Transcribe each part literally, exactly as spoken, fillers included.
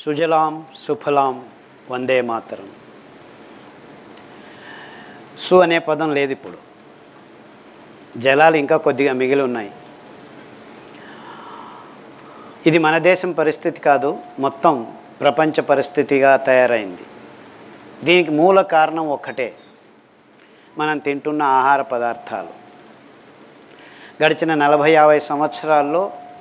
సుజలాం సుఫలాం వందే మాతరం. సు అనే పదం లేదు ఇప్పుడు. జలాలు ఇంకా కొద్దిగా మిగిలి ఉన్నాయి. ఇది మన దేశం పరిస్థితి కాదు, మొత్తం ప్రపంచ పరిస్థితిగా తయారైంది. దీనికి మూల కారణం ఒక్కటే, మనం తింటున్న ఆహార పదార్థాలు. గడిచిన నలభై యాభై సంవత్సరాల్లో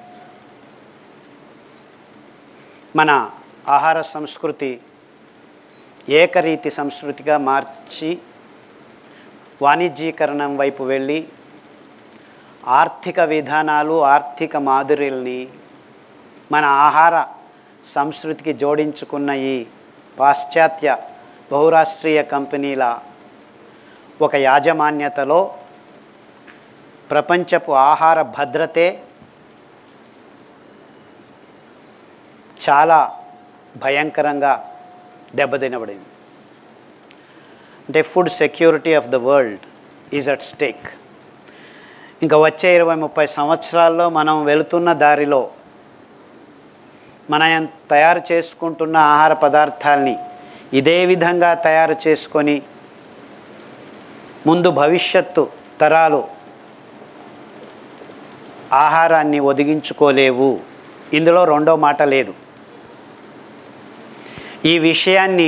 మన ఆహార సంస్కృతి ఏకరీతి సంస్కృతిగా మార్చి వాణిజ్యీకరణం వైపు వెళ్ళి ఆర్థిక విధానాలు ఆర్థిక మాధుర్యాల్ని మన ఆహార సంస్కృతికి జోడించుకున్న ఈ పాశ్చాత్య బహురాష్ట్రీయ కంపెనీల ఒక యాజమాన్యతలో ప్రపంచపు ఆహార భద్రతే చాలా భయంకరంగా దెబ్బతినబడింది. అంటే food security of the world is at stake. ఇంకా వచ్చే ఇరవై ముప్పై సంవత్సరాల్లో మనం వెళుతున్న దారిలో మనం తయారు చేసుకుంటున్న ఆహార పదార్థాలని ఇదే విధంగా తయారు చేసుకొని ముందు భవిష్యత్తు తరాలు ఆహారాన్ని ఒదిగించుకోలేవు. ఇందులో రెండో మాట లేదు. ఈ విషయాన్ని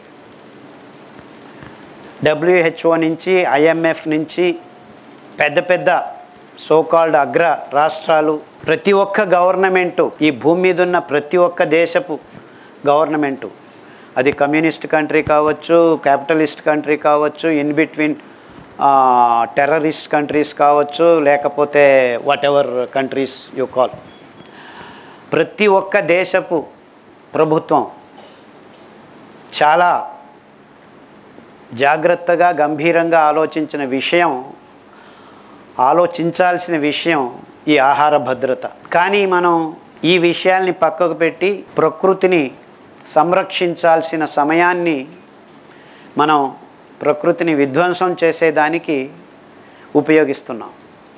డబ్ల్యూహెచ్ఓ నుంచి ఐఎంఎఫ్ నుంచి పెద్ద పెద్ద సోకాల్డ్ అగ్ర రాష్ట్రాలు, ప్రతి ఒక్క గవర్నమెంటు, ఈ భూమి మీద ఉన్న ప్రతి ఒక్క దేశపు గవర్నమెంటు, అది కమ్యూనిస్ట్ కంట్రీ కావచ్చు, క్యాపిటలిస్ట్ కంట్రీ కావచ్చు, ఇన్ బిట్వీన్ టెర్రరిస్ట్ కంట్రీస్ కావచ్చు, లేకపోతే whatever countries you call, ప్రతి ఒక్క దేశపు ప్రభుత్వం చాలా జాగ్రత్తగా గంభీరంగా ఆలోచించిన విషయం ఆలోచించాల్సిన విషయం ఈ ఆహార భద్రత. కానీ మనం ఈ విషయాల్ని పక్కకు పెట్టి ప్రకృతిని సంరక్షించాల్సిన సమయాన్ని మనం ప్రకృతిని విధ్వంసం చేసేదానికి ఉపయోగిస్తున్నాం.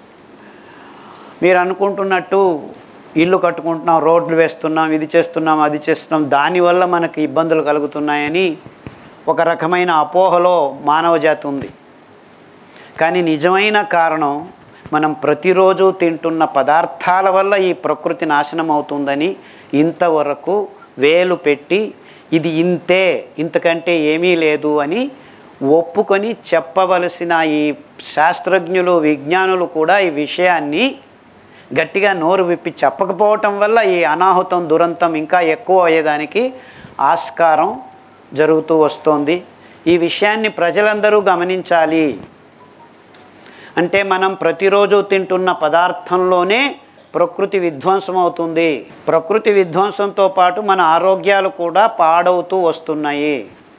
మీరు అనుకుంటున్నట్టు ఇల్లు కట్టుకుంటున్నాం, రోడ్లు వేస్తున్నాం, ఇది చేస్తున్నాం, అది చేస్తున్నాం, దానివల్ల మనకి ఇబ్బందులు కలుగుతున్నాయని ఒక రకమైన అపోహలో మానవ జాతి ఉంది. కానీ నిజమైన కారణం మనం ప్రతిరోజు తింటున్న పదార్థాల వల్ల ఈ ప్రకృతి నాశనం అవుతుందని ఇంతవరకు వేలు పెట్టి ఇది ఇంతే, ఇంతకంటే ఏమీ లేదు అని ఒప్పుకొని చెప్పవలసిన ఈ శాస్త్రజ్ఞులు విజ్ఞానులు కూడా ఈ విషయాన్ని గట్టిగా నోరు విప్పి చెప్పకపోవటం వల్ల ఈ అనాహుతం దురంతం ఇంకా ఎక్కువ అయ్యేదానికి ఆస్కారం జరుగుతూ వస్తోంది. ఈ విషయాన్ని ప్రజలందరూ గమనించాలి. అంటే మనం ప్రతిరోజు తింటున్న పదార్థంలోనే ప్రకృతి విధ్వంసం అవుతుంది. ప్రకృతి విధ్వంసంతో పాటు మన ఆరోగ్యాలు కూడా పాడవుతూ వస్తున్నాయి.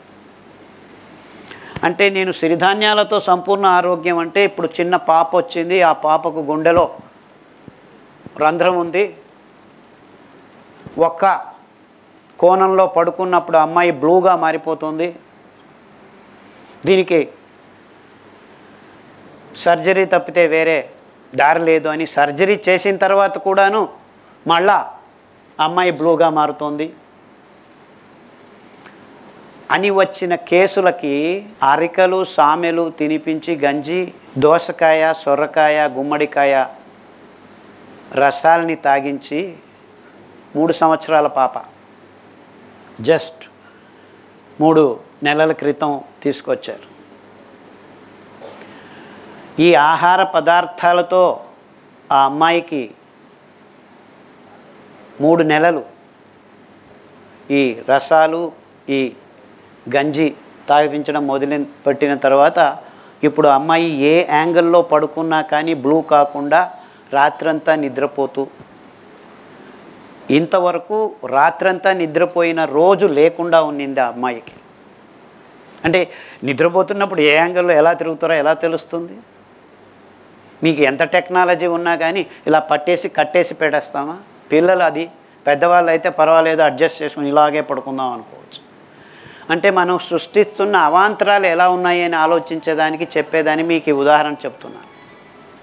అంటే నేను సిరిధాన్యాలతో సంపూర్ణ ఆరోగ్యం అంటే, ఇప్పుడు చిన్న పాప వచ్చింది, ఆ పాపకు గుండెలో రంధ్రం ఉంది, ఒక్క కోణంలో పడుకున్నప్పుడు అమ్మాయి బ్లూగా మారిపోతుంది, దీనికి సర్జరీ తప్పితే వేరే దారి లేదు అని సర్జరీ చేసిన తర్వాత కూడాను మళ్ళా అమ్మాయి బ్లూగా మారుతోంది అని వచ్చిన కేసులకి అరికలు సామెలు తినిపించి గంజి, దోసకాయ, సొరకాయ, గుమ్మడికాయ రసాలని తాగించి మూడు సంవత్సరాల పాప జస్ట్ మూడు నెలల క్రితం తీసుకొచ్చారు. ఈ ఆహార పదార్థాలతో ఆ అమ్మాయికి మూడు నెలలు ఈ రసాలు ఈ గంజి తాగించడం మొదలు పెట్టిన తర్వాత ఇప్పుడు అమ్మాయి ఏ యాంగిల్లో పడుకున్నా కానీ బ్లూ కాకుండా రాత్రంతా నిద్రపోతూ, ఇంతవరకు రాత్రంతా నిద్రపోయిన రోజు లేకుండా ఉన్నింది ఆ అమ్మాయికి. అంటే నిద్రపోతున్నప్పుడు ఏ యాంగిల్లో ఎలా తిరుగుతారో ఎలా తెలుస్తుంది? మీకు ఎంత టెక్నాలజీ ఉన్నా కానీ ఇలా పట్టేసి కట్టేసి పెట్టేస్తామా? పిల్లలు అది, పెద్దవాళ్ళు అయితే పర్వాలేదు అడ్జస్ట్ చేసుకుని ఇలాగే పడుకుందాం అనుకోవచ్చు. అంటే మనం సృష్టిస్తున్న అవాంతరాలు ఎలా ఉన్నాయి అని ఆలోచించేదానికి చెప్పేదాన్ని మీకు ఉదాహరణ చెప్తున్నాను.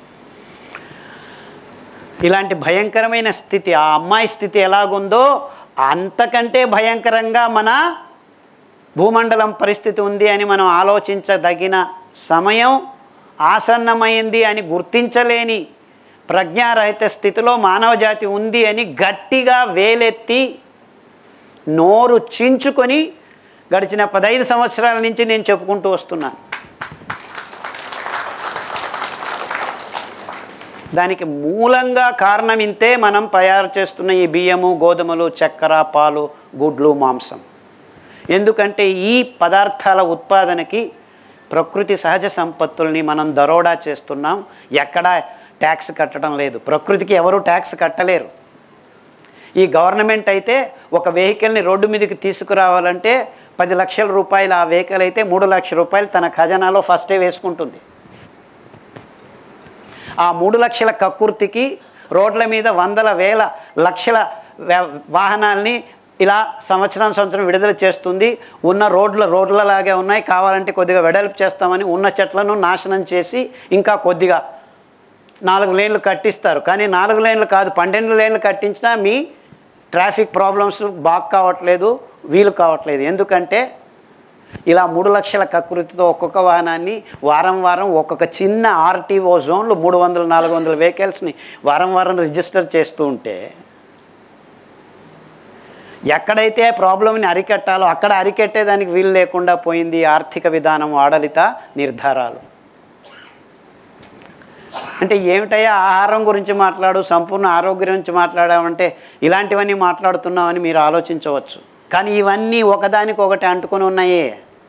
ఇలాంటి భయంకరమైన స్థితి, ఆ అమ్మాయి స్థితి ఎలాగుందో అంతకంటే భయంకరంగా మన భూమండలం పరిస్థితి ఉంది అని మనం ఆలోచించదగిన సమయం ఆసన్నమైంది అని గుర్తించలేని ప్రజ్ఞారహిత స్థితిలో మానవజాతి ఉంది అని గట్టిగా వేలెత్తి నోరు చించుకొని గడిచిన పదహైదు సంవత్సరాల నుంచి నేను చెప్పుకుంటూ వస్తున్నాను. దానికి మూలంగా కారణం ఇంతే, మనం తయారు చేస్తున్న ఈ బియ్యము, గోధుమలు, చక్కెర, పాలు, గుడ్లు, మాంసం. ఎందుకంటే ఈ పదార్థాల ఉత్పాదనకి ప్రకృతి సహజ సంపత్తుల్ని మనం దరోడా చేస్తున్నాం. ఎక్కడా ట్యాక్స్ కట్టడం లేదు. ప్రకృతికి ఎవరు ట్యాక్స్ కట్టలేరు. ఈ గవర్నమెంట్ అయితే ఒక వెహికల్ని రోడ్డు మీదకి తీసుకురావాలంటే పది లక్షల రూపాయలు ఆ వెహికల్ అయితే మూడు లక్షల రూపాయలు తన ఖజానాలో ఫస్టే వేసుకుంటుంది. ఆ మూడు లక్షల కక్కుర్తికి రోడ్ల మీద వందల వేల లక్షల వాహనాల్ని ఇలా సంవత్సరం సంవత్సరం విడుదల చేస్తుంది. ఉన్న రోడ్ల రోడ్లలాగే ఉన్నాయి, కావాలంటే కొద్దిగా వెడల్పు చేస్తామని ఉన్న చెట్లను నాశనం చేసి ఇంకా కొద్దిగా నాలుగు లేన్లు కట్టిస్తారు. కానీ నాలుగు లేన్లు కాదు, పన్నెండు లేన్లు కట్టించినా మీ ట్రాఫిక్ ప్రాబ్లమ్స్ బాగా కావట్లేదు, వీలు కావట్లేదు. ఎందుకంటే ఇలా మూడు లక్షల కకృతితో ఒక్కొక్క వాహనాన్ని వారం వారం ఒక్కొక్క చిన్న ఆర్టీఓ జోన్లు మూడు వందల నాలుగు వందల వెహికల్స్ని వారం వారం రిజిస్టర్ చేస్తూ ఉంటే ఎక్కడైతే ప్రాబ్లంని అరికట్టాలో అక్కడ అరికట్టేదానికి వీలు లేకుండా పోయింది ఆర్థిక విధానం, ఆడళిత నిర్ధారాలు. అంటే ఏమిటయ్యా ఆహారం గురించి మాట్లాడు, సంపూర్ణ ఆరోగ్యం గురించి మాట్లాడామంటే ఇలాంటివన్నీ మాట్లాడుతున్నామని మీరు ఆలోచించవచ్చు. కానీ ఇవన్నీ ఒకదానికొకటి అంటుకొని ఉన్నాయే.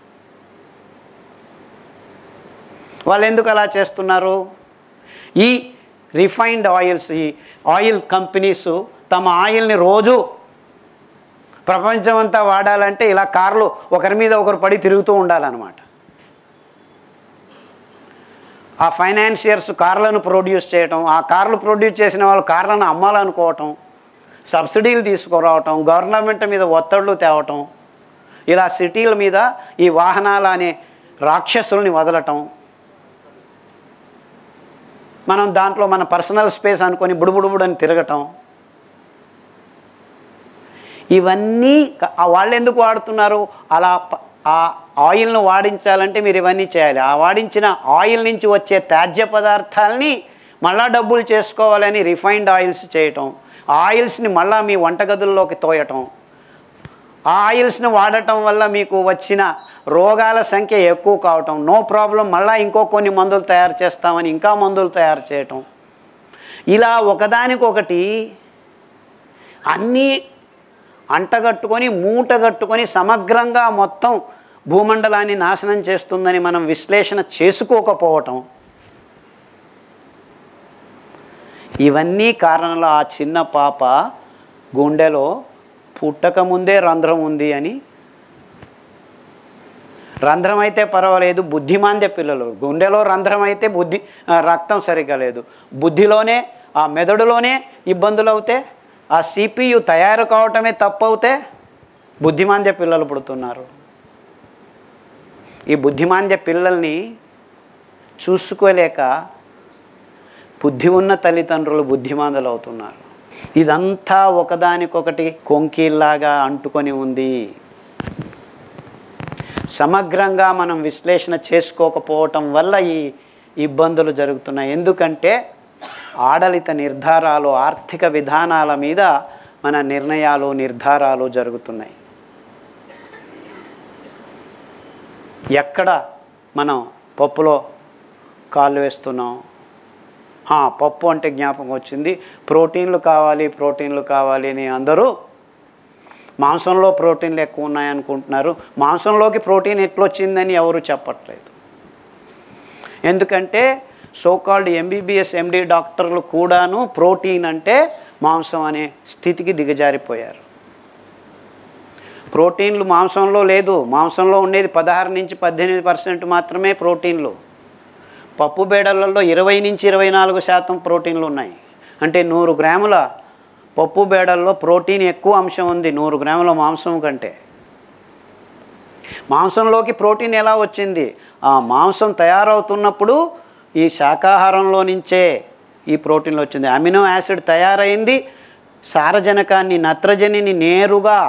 వాళ్ళు ఎందుకు అలా చేస్తున్నారు? ఈ రిఫైన్డ్ ఆయిల్స్, ఈ ఆయిల్ కంపెనీస్ తమ ఆయిల్ని రోజు ప్రపంచమంతా వాడాలంటే ఇలా కార్లు ఒకరి మీద ఒకరు పడి తిరుగుతూ ఉండాలన్నమాట. ఆ ఫైనాన్షియర్స్ కార్లను ప్రొడ్యూస్ చేయటం, ఆ కార్లు ప్రొడ్యూస్ చేసిన వాళ్ళు కార్లను అమ్మాలనుకోవటం, సబ్సిడీలు తీసుకురావటం, గవర్నమెంట్ మీద ఒత్తిళ్లు తేవటం, ఇలా సిటీల మీద ఈ వాహనాల అనే రాక్షసుల్ని వదలటం, మనం దాంట్లో మన పర్సనల్ స్పేస్ అనుకొని బుడుబుడుబుడని తిరగటం, ఇవన్నీ వాళ్ళు ఎందుకు వాడుతున్నారు? అలా ఆ ఆయిల్ను వాడించాలంటే మీరు ఇవన్నీ చేయాలి. ఆ వాడించిన ఆయిల్ నుంచి వచ్చే త్యాజ్య పదార్థాలని మళ్ళా డబ్బులు చేసుకోవాలని రిఫైన్డ్ ఆయిల్స్ చేయటం, ఆ ఆయిల్స్ని మళ్ళీ మీ వంటగదుల్లోకి తోయటం, ఆ ఆయిల్స్ని వాడటం వల్ల మీకు వచ్చిన రోగాల సంఖ్య ఎక్కువ కావటం, నో ప్రాబ్లం మళ్ళీ ఇంకో కొన్ని మందులు తయారు చేస్తామని ఇంకా మందులు తయారు చేయటం, ఇలా ఒకదానికొకటి అన్నీ అంటగట్టుకొని మూటగట్టుకొని సమగ్రంగా మొత్తం భూమండలాన్ని నాశనం చేస్తుందని మనం విశ్లేషణ చేసుకోకపోవటం, ఇవన్నీ కారణంలో ఆ చిన్న పాప గుండెలో పుట్టక ముందే రంధ్రం ఉంది అని. రంధ్రం అయితే పర్వాలేదు, బుద్ధిమాంద్య పిల్లలు గుండెలో రంధ్రం అయితే బుద్ధి రక్తం సరిగ్గా లేదు, బుద్ధిలోనే ఆ మెదడులోనే ఇబ్బందులు అవుతే, ఆ సిపియు తయారు కావటమే తప్పు అవుతే బుద్ధిమాంద్య పిల్లలు పుడుతున్నారు. ఈ బుద్ధిమాంద్య పిల్లల్ని చూసుకోలేక బుద్ధి ఉన్న తల్లిదండ్రులు బుద్ధిమాందులు అవుతున్నారు. ఇదంతా ఒకదానికొకటి కొంకీల్లాగా అంటుకొని ఉంది. సమగ్రంగా మనం విశ్లేషణ చేసుకోకపోవటం వల్ల ఈ ఇబ్బందులు జరుగుతున్నాయి. ఎందుకంటే ఆడళిత నిర్ధారాలు, ఆర్థిక విధానాల మీద మన నిర్ణయాలు నిర్ధారాలు జరుగుతున్నాయి. ఎక్కడ మనం పప్పులో కాళ్ళు వేస్తున్నాం? పప్పు అంటే జ్ఞాపకం వచ్చింది, ప్రోటీన్లు కావాలి ప్రోటీన్లు కావాలి అని అందరూ మాంసంలో ప్రోటీన్లు ఎక్కువ ఉన్నాయనుకుంటున్నారు. మాంసంలోకి ప్రోటీన్ ఎట్లొచ్చిందని ఎవరు చెప్పట్లేదు. ఎందుకంటే సోకాల్డ్ ఎంబీబీఎస్ ఎండి డాక్టర్లు కూడాను ప్రోటీన్ అంటే మాంసం అనే స్థితికి దిగజారిపోయారు. ప్రోటీన్లు మాంసంలో లేదు, మాంసంలో ఉండేది పదహారు నుంచి పద్దెనిమిది పర్సెంట్ మాత్రమే ప్రోటీన్లు. పప్పు బేడలలో ఇరవై నుంచి ఇరవై నాలుగు శాతం ప్రోటీన్లు ఉన్నాయి. అంటే నూరు గ్రాముల పప్పు బేడల్లో ప్రోటీన్ ఎక్కువ అంశం ఉంది నూరు గ్రాముల మాంసం కంటే. మాంసంలోకి ప్రోటీన్ ఎలా వచ్చింది? ఆ మాంసం తయారవుతున్నప్పుడు ఈ శాకాహారంలో నుంచే ఈ ప్రోటీన్లు వచ్చింది. అమినో యాసిడ్ తయారైంది సారజనకాన్ని, నత్రజనిని నేరుగా,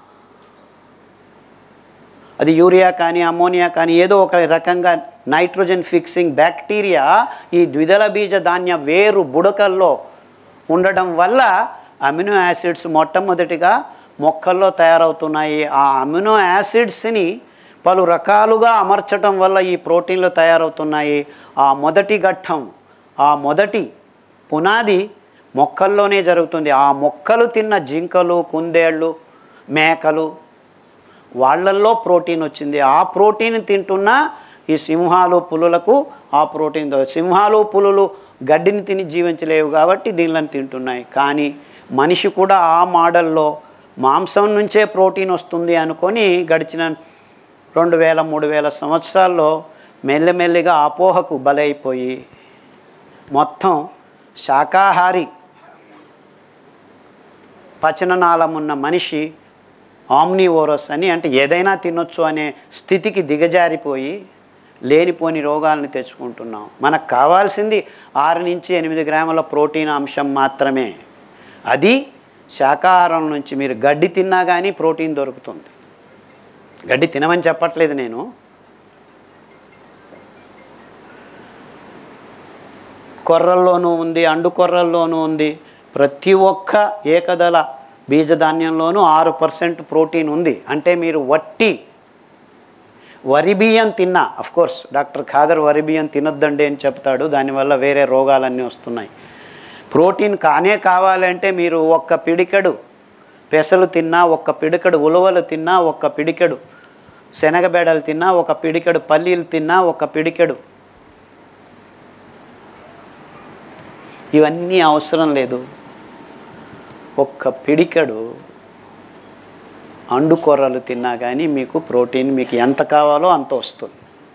అది యూరియా కానీ అమ్మోనియా కానీ ఏదో ఒక రకంగా నైట్రోజన్ ఫిక్సింగ్ బ్యాక్టీరియా ఈ ద్విదళ బీజ ధాన్య వేరు బుడకల్లో ఉండడం వల్ల అమినో యాసిడ్స్ మొట్టమొదటిగా మొక్కల్లో తయారవుతున్నాయి. ఆ అమినో యాసిడ్స్ని పలు రకాలుగా అమర్చడం వల్ల ఈ ప్రోటీన్లు తయారవుతున్నాయి. ఆ మొదటి ఘట్టం, ఆ మొదటి పునాది మొక్కల్లోనే జరుగుతుంది. ఆ మొక్కలు తిన్న జింకలు, కుందేళ్ళు, మేకలు, వాళ్ళల్లో ప్రోటీన్ వచ్చింది. ఆ ప్రోటీన్ తింటున్న ఈ సింహాలు, పులులకు ఆ ప్రోటీన్, సింహాలు పులులు గడ్డిని తిని జీవించలేవు కాబట్టి దీనిని తింటున్నాయి. కానీ మనిషి కూడా ఆ మోడల్లో మాంసం నుంచే ప్రోటీన్ వస్తుంది అనుకొని గడిచిన రెండు వేల మూడు వేల సంవత్సరాల్లో మెల్లమెల్లిగా అపోహకు బలైపోయి మొత్తం శాకాహారి పచననాళం ఉన్న మనిషి ఆమ్నివోరస్ అని, అంటే ఏదైనా తినొచ్చు అనే స్థితికి దిగజారిపోయి లేనిపోని రోగాలను తెచ్చుకుంటున్నాం. మనకు కావాల్సింది ఆరు నుంచి ఎనిమిది గ్రాముల ప్రోటీన్ అంశం మాత్రమే. అది శాకాహారం నుంచి మీరు గడ్డి తిన్నా కానీ ప్రోటీన్ దొరుకుతుంది. గడ్డి తినమని చెప్పట్లేదు నేను. కొర్రల్లోనూ ఉంది, అండు కొర్రల్లోనూ ఉంది. ప్రతి ఒక్క ఏకదళ బీజధాన్యంలోనూ ఆరు పర్సెంట్ ప్రోటీన్ ఉంది. అంటే మీరు వట్టి వరి బియ్యం తిన్నా, అఫ్కోర్స్ డాక్టర్ ఖాదర్ వరి బియ్యం తినొద్దండి అని చెప్తాడు, దానివల్ల వేరే రోగాలన్నీ వస్తున్నాయి. ప్రోటీన్ కానే కావాలంటే మీరు ఒక్క పిడికెడు పెసలు తిన్నా, ఒక్క పిడికెడు ఉలవలు తిన్నా, ఒక్క పిడికెడు శనగబెడలు తిన్నా, ఒక పిడికెడు పల్లీలు తిన్నా, ఒక పిడికెడు ఇవన్నీ అవసరం లేదు. ఒక్క పిడికెడు అండు కొర్రలు తిన్నా కానీ మీకు ప్రోటీన్ మీకు ఎంత కావాలో అంత వస్తుంది.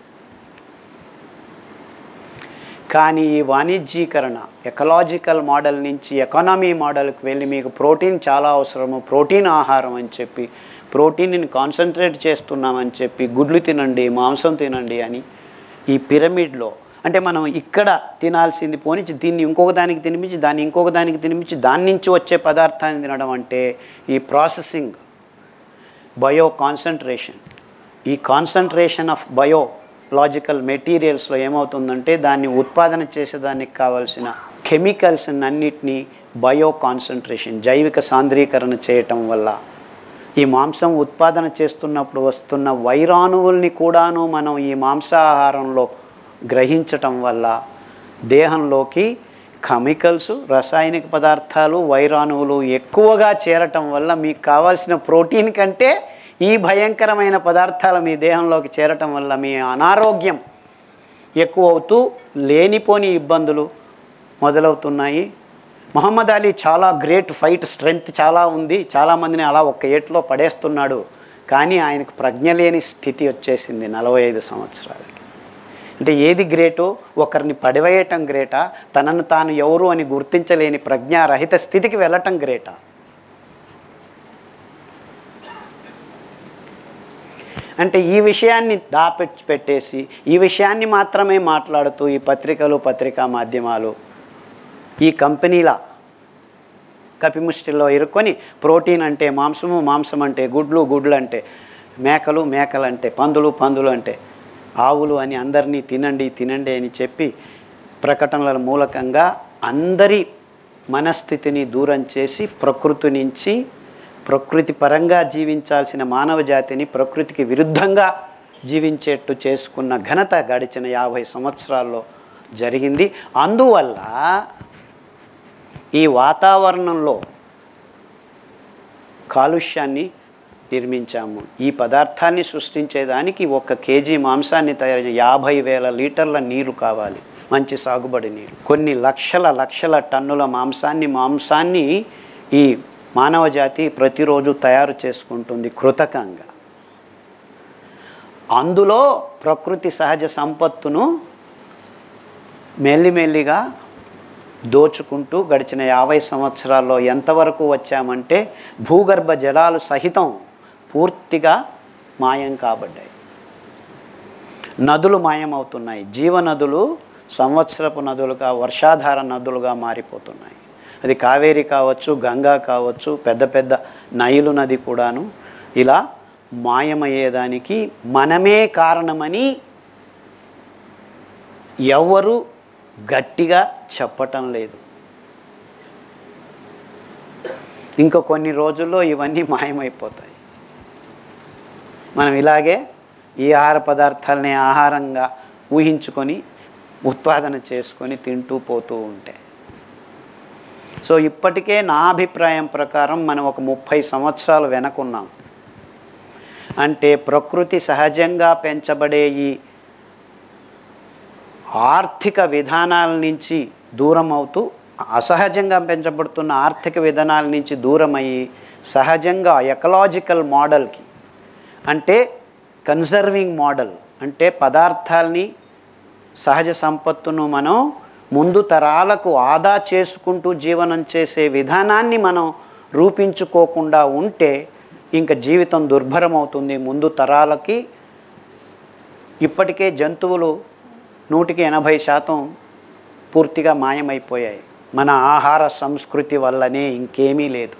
కానీ ఈ వాణిజ్యీకరణ ఎకలాజికల్ మోడల్ నుంచి ఎకానమీ మోడల్కి వెళ్ళి మీకు ప్రోటీన్ చాలా అవసరము, ప్రోటీన్ ఆహారం అని చెప్పి ప్రోటీన్ని కాన్సన్ట్రేట్ చేస్తున్నామని చెప్పి గుడ్లు తినండి, మాంసం తినండి అని ఈ పిరమిడ్లో, అంటే మనం ఇక్కడ తినాల్సింది పోనిచ్చి దీన్ని ఇంకొక దానికి తినిపించి దాన్ని ఇంకొక దానికి తినిపించి దాని నుంచి వచ్చే పదార్థాన్ని తినడం అంటే ఈ ప్రాసెసింగ్ బయో కాన్సన్ట్రేషన్. ఈ కాన్సన్ట్రేషన్ ఆఫ్ బయో లాజికల్ మెటీరియల్స్లో ఏమవుతుందంటే దాన్ని ఉత్పాదన చేసేదానికి కావాల్సిన కెమికల్స్ అన్నిటినీ బయో కాన్సన్ట్రేషన్ జైవిక సాంద్రీకరణ చేయటం వల్ల ఈ మాంసం ఉత్పాదన చేస్తున్నప్పుడు వస్తున్న వైరాణువుల్ని కూడాను మనం ఈ మాంసాహారంలో గ్రహించటం వల్ల దేహంలోకి కెమికల్స్, రసాయనిక పదార్థాలు, వైరాణువులు ఎక్కువగా చేరటం వల్ల మీకు కావాల్సిన ప్రోటీన్ కంటే ఈ భయంకరమైన పదార్థాలు మీ దేహంలోకి చేరటం వల్ల మీ అనారోగ్యం ఎక్కువ అవుతూ లేనిపోని ఇబ్బందులు మొదలవుతున్నాయి. మహమ్మద్ అలీ చాలా గ్రేట్ ఫైట్ స్ట్రెంగ్త్ చాలా ఉంది, చాలామందిని అలా ఒక్క ఏట్లో పడేస్తున్నాడు. కానీ ఆయనకు ప్రజ్ఞ లేని స్థితి వచ్చేసింది నలభై ఐదు సంవత్సరాలకి. అంటే ఏది గ్రేటో, ఒకరిని పడివేయటం గ్రేటా, తనను తాను ఎవరు అని గుర్తించలేని ప్రజ్ఞారహిత స్థితికి వెళ్ళటం గ్రేటా? అంటే ఈ విషయాన్ని దాపెట్టి పెట్టేసి ఈ విషయాన్ని మాత్రమే మాట్లాడుతూ ఈ పత్రికలు, పత్రికా మాధ్యమాలు ఈ కంపెనీల కపిముష్టిలో ఇరుక్కొని ప్రోటీన్ అంటే మాంసము, మాంసం అంటే గుడ్లు, గుడ్లు అంటే మేకలు, మేకలు అంటే పందులు, పందులు అంటే ఆవులు అని అందరినీ తినండి తినండి అని చెప్పి ప్రకటనల మూలకంగా అందరి మనస్థితిని దూరం చేసి ప్రకృతి నుంచి ప్రకృతి పరంగా జీవించాల్సిన మానవ జాతిని ప్రకృతికి విరుద్ధంగా జీవించేట్టు చేసుకున్న ఘనత గడిచిన యాభై సంవత్సరాల్లో జరిగింది. అందువల్ల ఈ వాతావరణంలో కాలుష్యాన్ని నిర్మించాము. ఈ పదార్థాన్ని సృష్టించేదానికి ఒక కేజీ మాంసాన్ని తయారు యాభై వేల లీటర్ల నీరు కావాలి, మంచి సాగుబడి నీరు. కొన్ని లక్షల లక్షల టన్నుల మాంసాన్ని మాంసాన్ని ఈ మానవ జాతి ప్రతిరోజు తయారు చేసుకుంటుంది కృతకంగా. అందులో ప్రకృతి సహజ సంపత్తును మెల్లిమెల్లిగా దోచుకుంటూ గడిచిన యాభై సంవత్సరాల్లో ఎంతవరకు వచ్చామంటే భూగర్భ జలాలు సహితం పూర్తిగా మాయం కాబడ్డాయి. నదులు మాయమవుతున్నాయి. జీవనదులు సంవత్సరపు నదులుగా, వర్షాధార నదులుగా మారిపోతున్నాయి. అది కావేరి కావచ్చు, గంగా కావచ్చు, పెద్ద పెద్ద నైలు నది కూడాను ఇలా మాయమయ్యేదానికి మనమే కారణమని ఎవరు గట్టిగా చెప్పటం లేదు. ఇంకా కొన్ని రోజుల్లో ఇవన్నీ మాయమైపోతాయి. మనం ఇలాగే ఈ ఆహార పదార్థాలని ఆహారంగా ఊహించుకొని ఉత్పాదన చేసుకొని తింటూ పోతూ ఉంటే. సో ఇప్పటికే నా అభిప్రాయం ప్రకారం మనం ఒక ముప్పై సంవత్సరాలు వెనకున్నాం. అంటే ప్రకృతి సహజంగా పెంచబడే ఈ ఆర్థిక విధానాల నుంచి దూరం అవుతూ, అసహజంగా పెంచబడుతున్న ఆర్థిక విధానాల నుంచి దూరమయ్యి సహజంగా ఎకలాజికల్ మోడల్కి, అంటే కన్జర్వింగ్ మోడల్, అంటే పదార్థాలని సహజ సంపత్తును మనం ముందు తరాలకు ఆదా చేసుకుంటూ జీవనం చేసే విధానాన్ని మనం రూపించుకోకుండా ఉంటే ఇంకా జీవితం దుర్భరం అవుతుంది. ముందు తరాలకి ఇప్పటికే జంతువులు నూటికి ఎనభై శాతం పూర్తిగా మాయమైపోయాయి. మన ఆహార సంస్కృతి వల్లనే, ఇంకేమీ లేదు.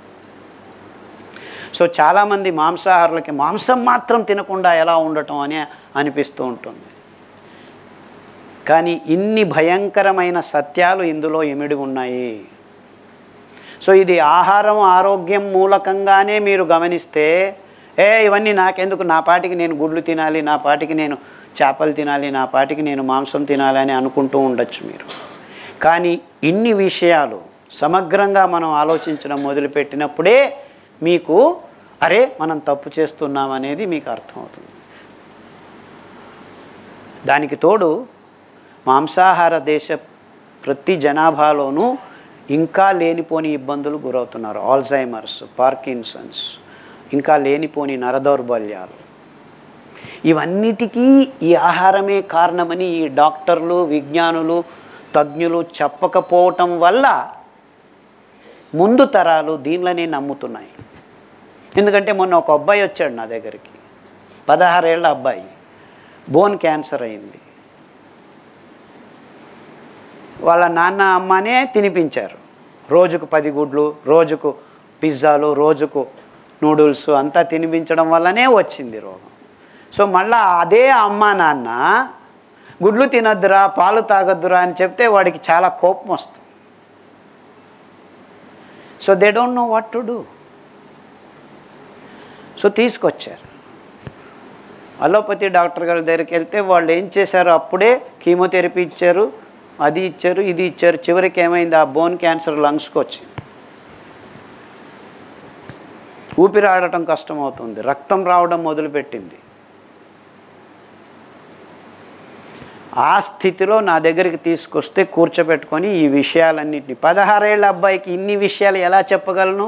సో చాలామంది మాంసాహారులకి మాంసం మాత్రం తినకుండా ఎలా ఉండటం అని అనిపిస్తూ ఉంటుంది. కానీ ఇన్ని భయంకరమైన సత్యాలు ఇందులో ఇమిడి ఉన్నాయి. సో ఇది ఆహారం ఆరోగ్యం మూలకంగానే మీరు గమనిస్తే, ఏ ఇవన్నీ నాకెందుకు, నా పాటికి నేను గుడ్లు తినాలి, నా పాటికి నేను చేపలు తినాలి, నా పాటికి నేను మాంసం తినాలి అని అనుకుంటూ ఉండొచ్చు మీరు. కానీ ఇన్ని విషయాలు సమగ్రంగా మనం ఆలోచించడం మొదలుపెట్టినప్పుడే మీకు అరే మనం తప్పు చేస్తున్నాం అనేది మీకు అర్థమవుతుంది. దానికి తోడు మాంసాహార దేశ ప్రతి జనాభాలోనూ ఇంకా లేనిపోని ఇబ్బందులు గురవుతున్నారు. ఆల్జైమర్స్, పార్కిన్సన్స్, ఇంకా లేనిపోని నరదౌర్బల్యాలు. ఇవన్నిటికీ ఈ ఆహారమే కారణమని ఈ డాక్టర్లు, విజ్ఞానులు, తజ్ఞులు చెప్పకపోవటం వల్ల ముందు తరాలు దీనిలోనే నమ్ముతున్నాయి. ఎందుకంటే మొన్న ఒక అబ్బాయి వచ్చాడు నా దగ్గరికి, పదహారేళ్ల అబ్బాయి, బోన్ క్యాన్సర్ అయింది. వాళ్ళ నాన్న అమ్మనే తినిపించారు. రోజుకు పది గుడ్లు, రోజుకు పిజ్జాలు, రోజుకు నూడిల్స్ అంతా తినిపించడం వల్లనే వచ్చింది రోగం. సో మళ్ళీ అదే అమ్మ నాన్న గుడ్లు తినొద్దురా, పాలు తాగొద్దురా అని చెప్తే వాడికి చాలా కోపం వస్తుంది. So they don't know what to do. So తీసుకొచ్చారు అలోపతి డాక్టర్ గారి దగ్గరికి వెళ్తే వాళ్ళు ఏం చేశారు, అప్పుడే కీమోథెరపీ ఇచ్చారు, అది ఇచ్చారు, ఇది ఇచ్చారు. చివరికి ఏమైంది, ఆ బోన్ క్యాన్సర్ లంగ్స్కి వచ్చింది. ఊపిరి ఆడటం కష్టమవుతుంది, రక్తం రావడం మొదలుపెట్టింది. ఆ స్థితిలో నా దగ్గరికి తీసుకొస్తే కూర్చోబెట్టుకొని ఈ విషయాలన్నింటినీ, పదహారేళ్ల అబ్బాయికి ఇన్ని విషయాలు ఎలా చెప్పగలను?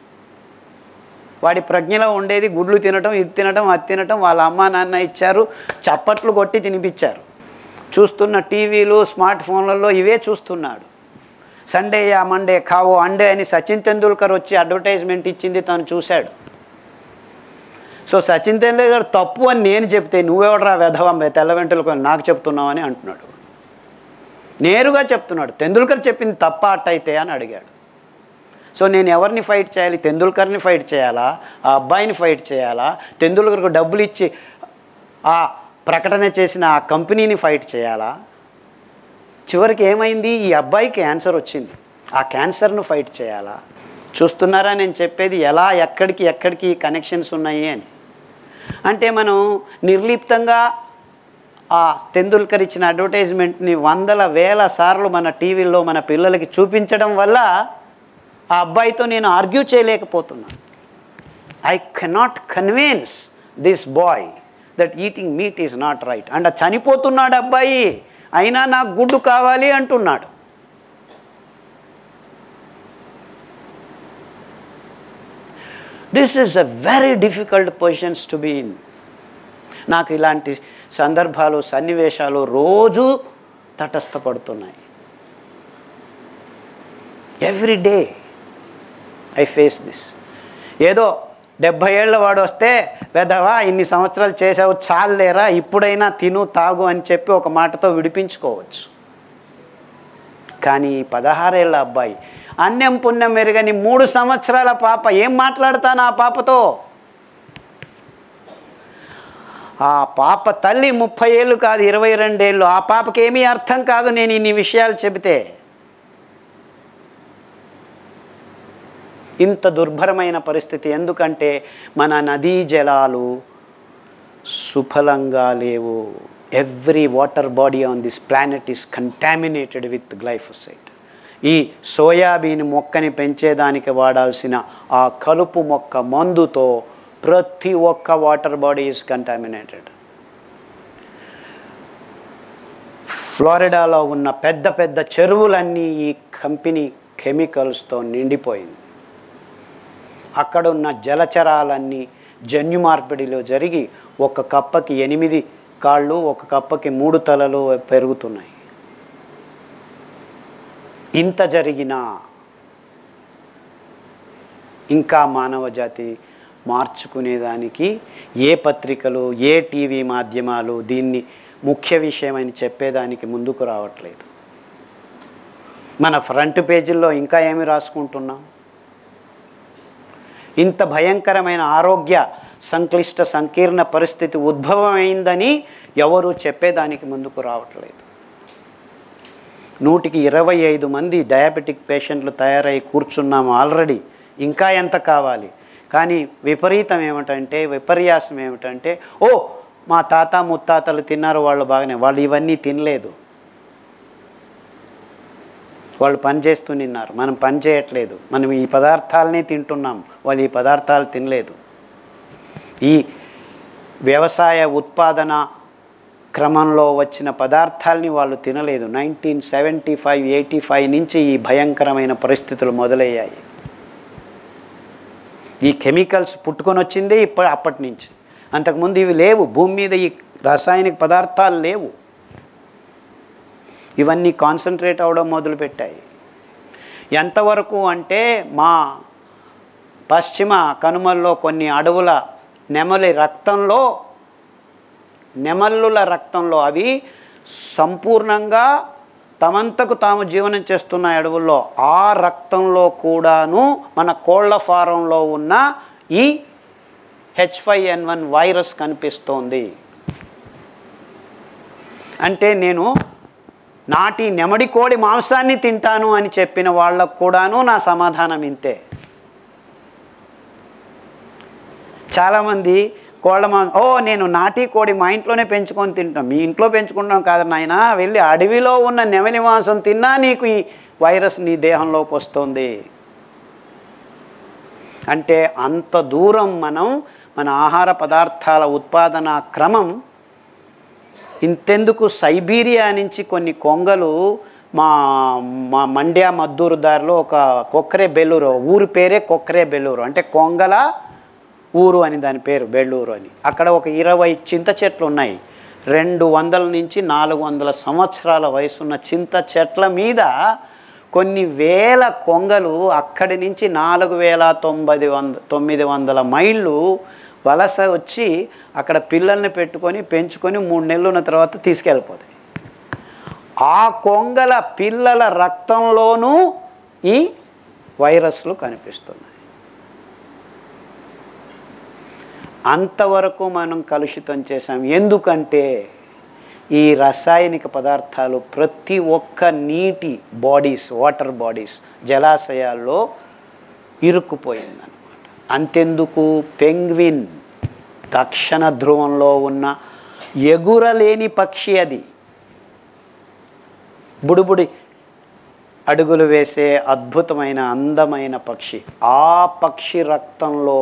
వాడి ప్రజ్ఞలో ఉండేది గుడ్లు తినటం, ఇది తినటం, అది తినటం, వాళ్ళ అమ్మ నాన్న ఇచ్చారు, చప్పట్లు కొట్టి తినిపించారు. చూస్తున్న టీవీలు, స్మార్ట్ ఫోన్లలో ఇవే చూస్తున్నాడు. సండే యా మండే ఖావో అండే అని సచిన్ తెందూల్కర్ వచ్చి అడ్వర్టైజ్మెంట్ ఇచ్చింది తను చూశాడు. సో సచిన్ తెందూల్కర్ తప్పు అని నేను చెప్తే నువ్వెవడరా వెధవ తెల్ల వెంటలకు నాకు చెప్తున్నావు అని అంటున్నాడు. నేరుగా చెప్తున్నాడు, తెందూల్కర్ చెప్పింది తప్ప అట్టయితే అని అడిగాడు. సో నేను ఎవరిని ఫైట్ చేయాలి? తెందూల్కర్ని ఫైట్ చేయాలా, ఆ అబ్బాయిని ఫైట్ చేయాలా, తెందూల్కర్కు డబ్బులు ఇచ్చి ఆ ప్రకటన చేసిన ఆ కంపెనీని ఫైట్ చేయాలా? చివరికి ఏమైంది, ఈ అబ్బాయికి క్యాన్సర్ వచ్చింది, ఆ క్యాన్సర్ను ఫైట్ చేయాలా? చూస్తున్నారా నేను చెప్పేది ఎలా, ఎక్కడికి ఎక్కడికి కనెక్షన్స్ ఉన్నాయి అని. అంటే మనం నిర్లిప్తంగా ఆ తెందూల్కర్ ఇచ్చిన అడ్వర్టైజ్మెంట్ని వందల వేల సార్లు మన టీవీల్లో మన పిల్లలకి చూపించడం వల్ల ఆ అబ్బాయితో నేను ఆర్గ్యూ చేయలేకపోతున్నాను. I cannot convince this boy that eating meat is not right. And చనిపోతున్నాడు అబ్బాయి, అయినా నాకు గుడ్డు కావాలి అంటున్నాడు. This is a very difficult positions to be in. నాకు ఇలాంటి సందర్భాలు, సన్నివేశాలు రోజు తటస్థపడుతున్నాయి. Every day I face this. ఏదో డెబ్భై ఏళ్ళ వాడు వస్తే వెదవా ఇన్ని సంవత్సరాలు చేసావు చాలేరా, ఇప్పుడైనా తిను తాగు అని చెప్పి ఒక మాటతో విడిపించుకోవచ్చు. కానీ పదహారేళ్ళ అబ్బాయి అన్యం పుణ్యం మెరుగని మూడు సంవత్సరాల పాప ఏం మాట్లాడతాను ఆ పాపతో? ఆ పాప తల్లి ముప్పై ఏళ్ళు కాదు ఇరవై రెండేళ్ళు. ఆ పాపకి ఏమీ అర్థం కాదు నేను ఇన్ని విషయాలు చెబితే. ఇంత దుర్భరమైన పరిస్థితి. ఎందుకంటే మన నదీ జలాలు సుఫలంగా లేవు. Every water body on this planet is contaminated with glyphosate. ఈ సోయాబీన్ మొక్కని పెంచేదానికి వాడాల్సిన ఆ కలుపు మొక్క మందుతో ప్రతి ఒక్క వాటర్ బాడీ ఈజ్ కంటామినేటెడ్. ఫ్లోరిడాలో ఉన్న పెద్ద పెద్ద చెరువులన్నీ ఈ కంపెనీ కెమికల్స్తో నిండిపోయింది. అక్కడున్న జలచరాలన్నీ జన్యు మార్పిడిలో జరిగి ఒక కప్పకి ఎనిమిది కాళ్ళు, ఒక కప్పకి మూడు తలలు పెరుగుతున్నాయి. ఇంత జరిగినా ఇంకా మానవ జాతి మార్చుకునేదానికి ఏ పత్రికలు, ఏ టీవీ మాధ్యమాలు దీన్ని ముఖ్య విషయమని చెప్పేదానికి ముందుకు రావట్లేదు. మన ఫ్రంట్ పేజీల్లో ఇంకా ఏమి రాసుకుంటున్నాం? ఇంత భయంకరమైన ఆరోగ్య సంక్లిష్ట సంకీర్ణ పరిస్థితి ఉద్భవమైందని ఎవరు చెప్పేదానికి ముందుకు రావట్లేదు. నూటికి ఇరవై ఐదు మంది డయాబెటిక్ పేషెంట్లు తయారై కూర్చున్నాము ఆల్రెడీ. ఇంకా ఎంత కావాలి? కానీ విపరీతం ఏమిటంటే, విపర్యాసం ఏమిటంటే, ఓ మా తాత ముత్తాతలు తిన్నారు, వాళ్ళు బాగానే, వాళ్ళు ఇవన్నీ తినలేదు, వాళ్ళు పని చేస్తూ తిన్నారు, మనం పని చేయట్లేదు, మనం ఈ పదార్థాలనే తింటున్నాం, వాళ్ళు ఈ పదార్థాలు తినలేదు. ఈ వ్యవసాయ ఉత్పాదన క్రమంలో వచ్చిన పదార్థాలని వాళ్ళు తినలేదు. Nineteen seventy five eighty five నుంచి ఈ భయంకరమైన పరిస్థితులు మొదలయ్యాయి. ఈ కెమికల్స్ పుట్టుకొని వచ్చిందే ఇప్పుడు అప్పటి నుంచి. అంతకుముందు ఇవి లేవు, భూమి మీద ఈ రాసాయనిక పదార్థాలు లేవు. ఇవన్నీ కాన్సన్ట్రేట్ అవ్వడం మొదలుపెట్టాయి. ఎంతవరకు అంటే మా పశ్చిమ కనుమల్లో కొన్ని అడవుల నెమలి రక్తంలో, నెమళ్ళుల రక్తంలో, అవి సంపూర్ణంగా తమంతకు తాము జీవనం చేస్తున్న అడవుల్లో, ఆ రక్తంలో కూడాను మన కోళ్ల ఫారంలో ఉన్న ఈ H five N one virus కనిపిస్తోంది. అంటే నేను నాటి నెమడి కోడి మాంసాన్ని తింటాను అని చెప్పిన వాళ్ళకు కూడాను నా సమాధానం ఇంతే. చాలామంది కోళ్ళ మా ఓ నేను నాటి కోడి మా ఇంట్లోనే పెంచుకొని తింటాం. మీ ఇంట్లో పెంచుకుంటాం కాదు నాయన, వెళ్ళి అడవిలో ఉన్న నెమలి మాంసం తిన్నా నీకు ఈ వైరస్ నీ దేహంలోకి వస్తుంది. అంటే అంత దూరం మనం మన ఆహార పదార్థాల ఉత్పాదన క్రమం. ఇంతెందుకు, సైబీరియా నుంచి కొన్ని కొంగలు మా మా మండ్య మద్దూరు దారిలో ఒక కొక్రే బెల్లూరు, ఊరు పేరే కొక్రే బెల్లూరు, అంటే కొంగల ఊరు అని దాని పేరు, బెల్లూరు అని. అక్కడ ఒక ఇరవై చింత చెట్లు ఉన్నాయి. రెండు వందల నుంచి నాలుగు వందల సంవత్సరాల వయసున్న చింత చెట్ల మీద కొన్ని వేల కొంగలు అక్కడి నుంచి నాలుగు వేల తొమ్మిది వంద తొమ్మిది వందల మైళ్ళు వలస వచ్చి అక్కడ పిల్లల్ని పెట్టుకొని పెంచుకొని మూడు నెలలు ఉన్న తర్వాత తీసుకెళ్ళిపోతాయి. ఆ కొంగల పిల్లల రక్తంలోనూ ఈ వైరస్లు కనిపిస్తున్నాయి. అంతవరకు మనం కలుషితం చేసాం. ఎందుకంటే ఈ రసాయనిక పదార్థాలు ప్రతి ఒక్క నీటి బాడీస్, వాటర్ బాడీస్, జలాశయాల్లో ఇరుక్కుపోయిందన్నమాట. అంతెందుకు, పెంగ్విన్ దక్షిణ ధ్రువంలో ఉన్న ఎగురలేని పక్షి, అది బుడిబుడి అడుగులు వేసే అద్భుతమైన అందమైన పక్షి, ఆ పక్షి రక్తంలో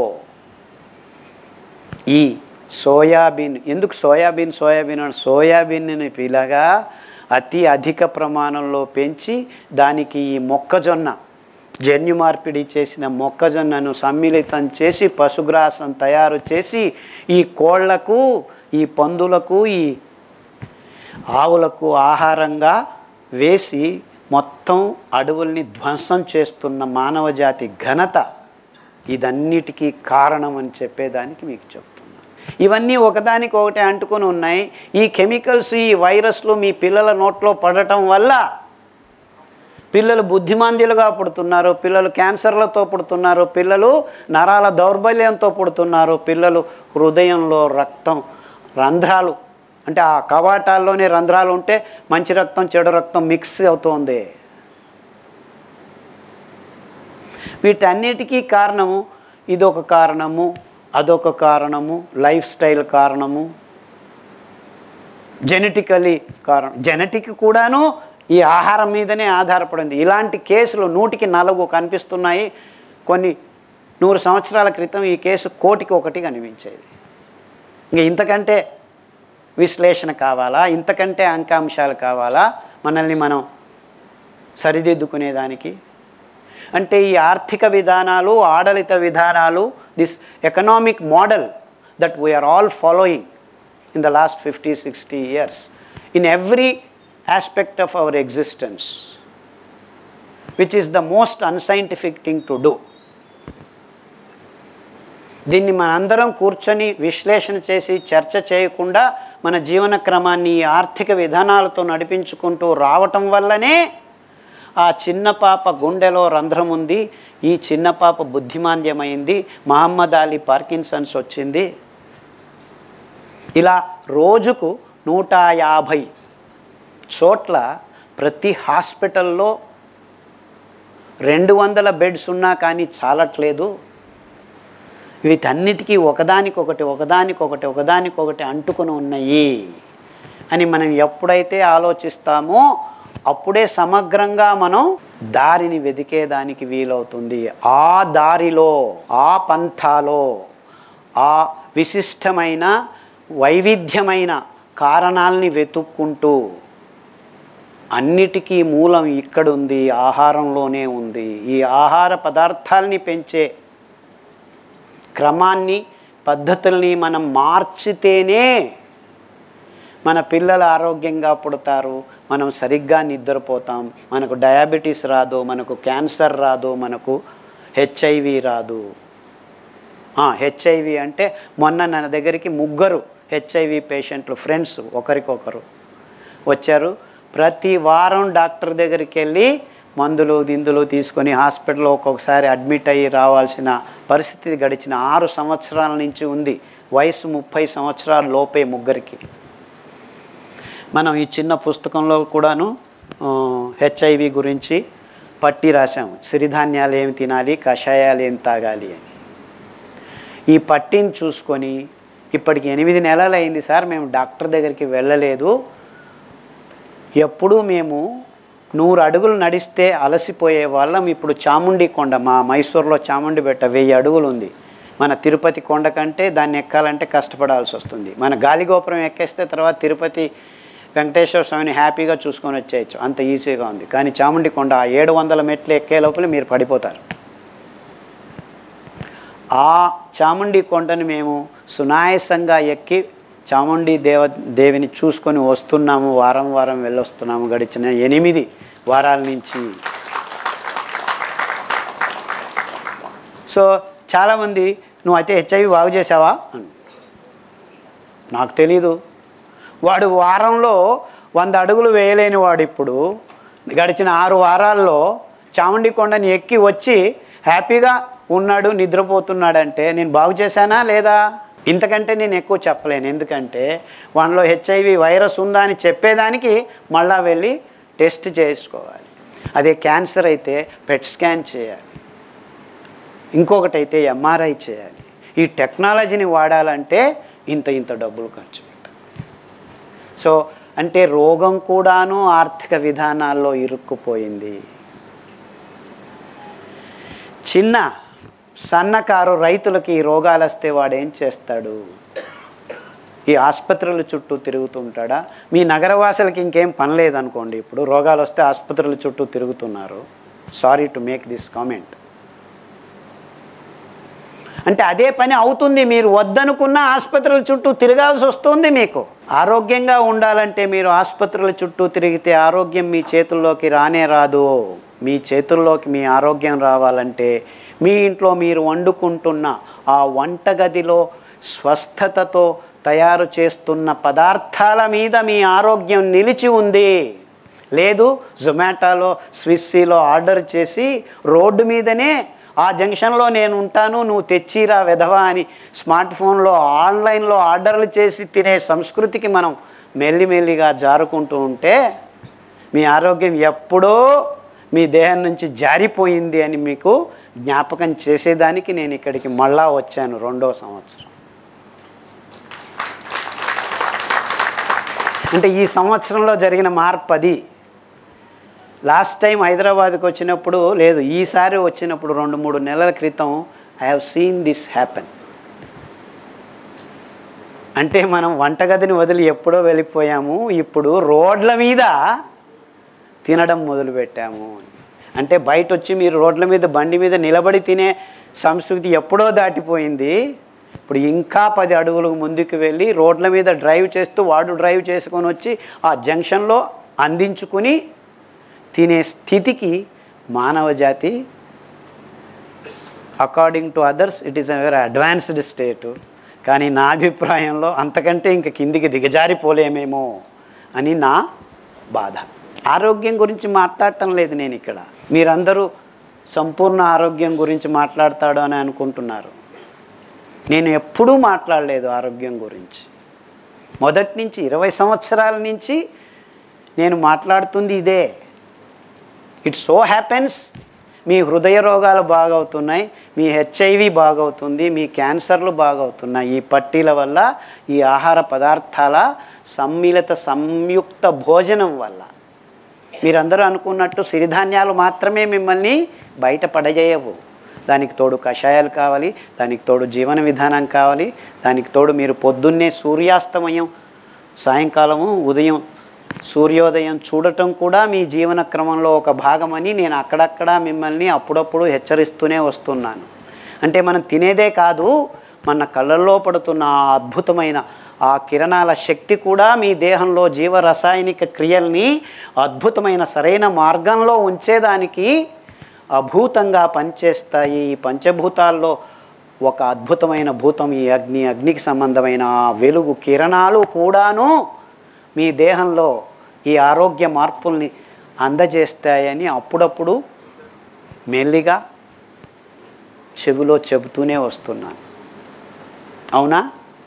ఈ సోయాబీన్, ఎందుకు సోయాబీన్ సోయాబీన్ అని సోయాబీన్ని ఇలాగా అతి అధిక ప్రమాణంలో పెంచి దానికి ఈ మొక్కజొన్న జన్యు మార్పిడి చేసిన మొక్కజొన్నను సమ్మిళితం చేసి పశుగ్రాసం తయారు చేసి ఈ కోళ్లకు, ఈ పందులకు, ఈ ఆవులకు ఆహారంగా వేసి మొత్తం అడవుల్ని ధ్వంసం చేస్తున్న మానవజాతి ఘనత ఇదన్నిటికీ కారణం అని చెప్పేదానికి మీకు చెప్తున్నాను. ఇవన్నీ ఒకదానికి ఒకటి అంటుకొని ఉన్నాయి. ఈ కెమికల్స్, ఈ వైరస్లు మీ పిల్లల నోట్లో పడటం వల్ల పిల్లలు బుద్ధిమాంద్యులుగా పుడుతున్నారు, పిల్లలు క్యాన్సర్లతో పుడుతున్నారు, పిల్లలు నరాల దౌర్బల్యంతో పుడుతున్నారు, పిల్లలు హృదయంలో రక్తం రంధ్రాలు అంటే ఆ కవాటాల్లోనే రంధ్రాలు ఉంటే మంచి రక్తం చెడు రక్తం మిక్స్ అవుతోంది. వీటన్నిటికీ కారణము ఇదొక కారణము, అదొక కారణము, లైఫ్ స్టైల్ కారణము, జెనెటికలీ కారణం. జెనెటిక్ కూడాను ఈ ఆహారం మీదనే ఆధారపడింది. ఇలాంటి కేసులు నూటికి నాలుగు కనిపిస్తున్నాయి. కొన్ని నూరు సంవత్సరాల క్రితం ఈ కేసు కోటికి ఒకటి కనిపించేది. ఇంక ఇంతకంటే విశ్లేషణ కావాలా, ఇంతకంటే అంకాంశాలు కావాలా మనల్ని మనం సరిదిద్దుకునేదానికి? అంటే ఈ ఆర్థిక విధానాలు, ఆడళిత విధానాలు, this economic model that we are all following in the last fifty sixty years in every aspect of our existence, which is the most unscientific thing to do. దీన్ని మనందరం కూర్చొని విశ్లేషణ చేసి చర్చ చేయకుండా మన జీవన క్రమాన్ని ఆర్థిక విధానాలతో నడిపించుకుంటూ రావటం వల్లనే ఆ చిన్న పాప గుండెలో రంధ్రం ఉంది, ఈ చిన్న పాప బుద్ధిమాంద్యమైంది, మహమ్మద్ అలీ పార్కిన్సన్స్ వచ్చింది. ఇలా రోజుకు నూట యాభై చోట్ల ప్రతి హాస్పిటల్లో రెండు వందల బెడ్స్ ఉన్నా కానీ చాలట్లేదు. వీటన్నిటికీ ఒకదానికొకటి ఒకదానికొకటి ఒకదానికొకటి అంటుకుని ఉన్నాయి అని మనం ఎప్పుడైతే ఆలోచిస్తామో అప్పుడే సమగ్రంగా మనం దారిని వెతికేదానికి వీలవుతుంది. ఆ దారిలో, ఆ పంథాలో, ఆ విశిష్టమైన వైవిధ్యమైన కారణాలని వెతుక్కుంటూ అన్నిటికీ మూలం ఇక్కడుంది, ఆహారంలోనే ఉంది. ఈ ఆహార పదార్థాలని పెంచే క్రమాన్ని, పద్ధతుల్ని మనం మార్చితేనే మన పిల్లలు ఆరోగ్యంగా పుడతారు, మనం సరిగ్గా నిద్రపోతాం, మనకు డయాబెటీస్ రాదు, మనకు క్యాన్సర్ రాదు, మనకు హెచ్ఐవి రాదు. హెచ్ఐవి అంటే మొన్న నా దగ్గరికి ముగ్గురు హెచ్ఐవి పేషెంట్లు ఫ్రెండ్స్ ఒకరికొకరు వచ్చారు. ప్రతి వారం డాక్టర్ దగ్గరికి వెళ్ళి మందులు దిందులు తీసుకొని హాస్పిటల్లో ఒక్కొక్కసారి అడ్మిట్ అయ్యి రావాల్సిన పరిస్థితి గడిచిన ఆరు సంవత్సరాల నుంచి ఉంది. వయసు ముప్పై సంవత్సరాల లోపే ముగ్గురికి. మనం ఈ చిన్న పుస్తకంలో కూడాను హెచ్ఐవి గురించి పట్టి రాసాము. సిరిధాన్యాలు ఏమి తినాలి, కషాయాలు ఏమి తాగాలి అని. ఈ పట్టిని చూసుకొని ఇప్పటికి ఎనిమిది నెలలు అయింది సార్, మేము డాక్టర్ దగ్గరికి వెళ్ళలేదు. ఎప్పుడూ మేము నూరు అడుగులు నడిస్తే అలసిపోయే వాళ్ళం. ఇప్పుడు చాముండి కొండ, మా మైసూర్లో చాముండి బెట్ట వెయ్యి అడుగులు ఉంది. మన తిరుపతి కొండ కంటే దాన్ని ఎక్కాలంటే కష్టపడాల్సి వస్తుంది. మన గాలిగోపురం ఎక్కేస్తే తర్వాత తిరుపతి వెంకటేశ్వర స్వామిని హ్యాపీగా చూసుకొని వచ్చేయచ్చు, అంత ఈజీగా ఉంది. కానీ చాముండి కొండ ఆ ఏడు వందల మెట్లు ఎక్కే లోపల మీరు పడిపోతారు. ఆ చాముండి కొండను మేము సునాయాసంగా ఎక్కి చాముండి దేవ దేవిని చూసుకొని వస్తున్నాము. వారం వారం వెళ్ళొస్తున్నాము గడిచిన ఎనిమిది వారాల నుంచి. సో చాలామంది నువ్వు అయితే హెచ్ఐవి బాగు చేసావా అని. నాకు తెలీదు. వాడు వారంలో వంద అడుగులు వేయలేని వాడు ఇప్పుడు గడిచిన ఆరు వారాల్లో చాముండి కొండని ఎక్కి వచ్చి హ్యాపీగా ఉన్నాడు, నిద్రపోతున్నాడంటే నేను బాగు చేశానా లేదా? ఇంతకంటే నేను ఎక్కువ చెప్పలేను. ఎందుకంటే వాళ్ళలో హెచ్ఐవి వైరస్ ఉందా అని చెప్పేదానికి మళ్ళా వెళ్ళి టెస్ట్ చేసుకోవాలి. అదే క్యాన్సర్ అయితే పెట్ స్కాన్ చేయాలి, ఇంకొకటి అయితే ఎంఆర్ఐ చేయాలి. ఈ టెక్నాలజీని వాడాలంటే ఇంత ఇంత డబ్బులు ఖర్చు పెట్టాలి. సో అంటే రోగం కూడాను ఆర్థిక విధానాల్లో ఇరుక్కుపోయింది. చిన్న సన్నకారు రైతులకి ఈ రోగాలు వస్తే వాడు ఏం చేస్తాడు? ఈ ఆసుపత్రుల చుట్టూ తిరుగుతుంటాడా? మీ నగరవాసులకి ఇంకేం పని లేదనుకోండి, ఇప్పుడు రోగాలు వస్తే ఆసుపత్రుల చుట్టూ తిరుగుతున్నారు. Sorry to make this comment. అంటే అదే పని అవుతుంది. మీరు వద్దనుకున్న ఆసుపత్రుల చుట్టూ తిరగాల్సి వస్తుంది. మీకు ఆరోగ్యంగా ఉండాలంటే మీరు ఆసుపత్రుల చుట్టూ తిరిగితే ఆరోగ్యం మీ చేతుల్లోకి రానే రాదు. మీ చేతుల్లోకి మీ ఆరోగ్యం రావాలంటే మీ ఇంట్లో మీరు వండుకుంటున్న ఆ వంటగదిలో స్వస్థతతో తయారు చేస్తున్న పదార్థాల మీద మీ ఆరోగ్యం నిలిచి ఉంది. లేదు జొమాటోలో స్విగ్గీలో ఆర్డర్ చేసి రోడ్డు మీదనే ఆ జంక్షన్లో నేను ఉంటాను, నువ్వు తెచ్చిరా వెధవా అని స్మార్ట్ ఫోన్లో ఆన్లైన్లో ఆర్డర్లు చేసి తినే సంస్కృతికి మనం మెల్లిమెల్లిగా జారుకుంటూ ఉంటే మీ ఆరోగ్యం ఎప్పుడో మీ దేహం నుంచి జారిపోయింది అని మీకు జ్ఞాపకం చేసేదానికి నేను ఇక్కడికి మళ్ళా వచ్చాను రెండో సంవత్సరం. అంటే ఈ సంవత్సరంలో జరిగిన మార్పు అది. లాస్ట్ టైం హైదరాబాద్కి వచ్చినప్పుడు లేదు, ఈసారి వచ్చినప్పుడు రెండు మూడు నెలల క్రితం I have seen this happen. అంటే మనం వంటగదిని వదిలి ఎప్పుడో వెళ్ళిపోయాము, ఇప్పుడు రోడ్ల మీద తినడం మొదలుపెట్టాము. అంటే బయట వచ్చి మీరు రోడ్ల మీద బండి మీద నిలబడి తినే సంస్కృతి ఎప్పుడో దాటిపోయింది. ఇప్పుడు ఇంకా పది అడుగులు ముందుకు వెళ్ళి రోడ్ల మీద డ్రైవ్ చేస్తూ వాడు డ్రైవ్ చేసుకొని వచ్చి ఆ జంక్షన్లో అందించుకుని తినే స్థితికి మానవ జాతి according to others it is a very advanced state. కానీ నా అభిప్రాయంలో అంతకంటే ఇంక కిందికి దిగజారిపోలేమేమో అని నా బాధ. ఆరోగ్యం గురించి మాట్లాడటం లేదు నేను ఇక్కడ. మీరందరూ సంపూర్ణ ఆరోగ్యం గురించి మాట్లాడతాడు అని అనుకుంటున్నారు. నేను ఎప్పుడూ మాట్లాడలేదు ఆరోగ్యం గురించి. మొదటి నుంచి ఇరవై సంవత్సరాల నుంచి నేను మాట్లాడుతుంది ఇదే. ఇట్ సో హ్యాపెన్స్ మీ హృదయ రోగాలు బాగవుతున్నాయి, మీ హెచ్ఐవి బాగవుతుంది, మీ క్యాన్సర్లు బాగవుతున్నాయి ఈ పట్టీల వల్ల, ఈ ఆహార పదార్థాల సమ్మిళిత సంయుక్త భోజనం వల్ల. మీరందరూ అనుకున్నట్టు సిరిధాన్యాలు మాత్రమే మిమ్మల్ని బయట పడజేయవు. దానికి తోడు కషాయాలు కావాలి, దానికి తోడు జీవన విధానం కావాలి, దానికి తోడు మీరు పొద్దున్నే సూర్యాస్తమయం, సాయంకాలము ఉదయం సూర్యోదయం చూడటం కూడా మీ జీవన క్రమంలో ఒక భాగమని నేను అక్కడక్కడ మిమ్మల్ని అప్పుడప్పుడు హెచ్చరిస్తూనే వస్తున్నాను. అంటే మనం తినేదే కాదు, మన కళ్ళల్లో పడుతున్న ఆ అద్భుతమైన ఆ కిరణాల శక్తి కూడా మీ దేహంలో జీవరసాయనిక క్రియల్ని అద్భుతమైన సరైన మార్గంలో ఉంచేదానికి అభూతంగా పనిచేస్తాయి. ఈ పంచభూతాల్లో ఒక అద్భుతమైన భూతం ఈ అగ్ని. అగ్నికి సంబంధమైన వెలుగు కిరణాలు కూడాను మీ దేహంలో ఈ ఆరోగ్య మార్పుల్ని అందజేస్తాయని అప్పుడప్పుడు మెల్లిగా చెవిలో చెబుతూనే వస్తున్నాను. అవునా?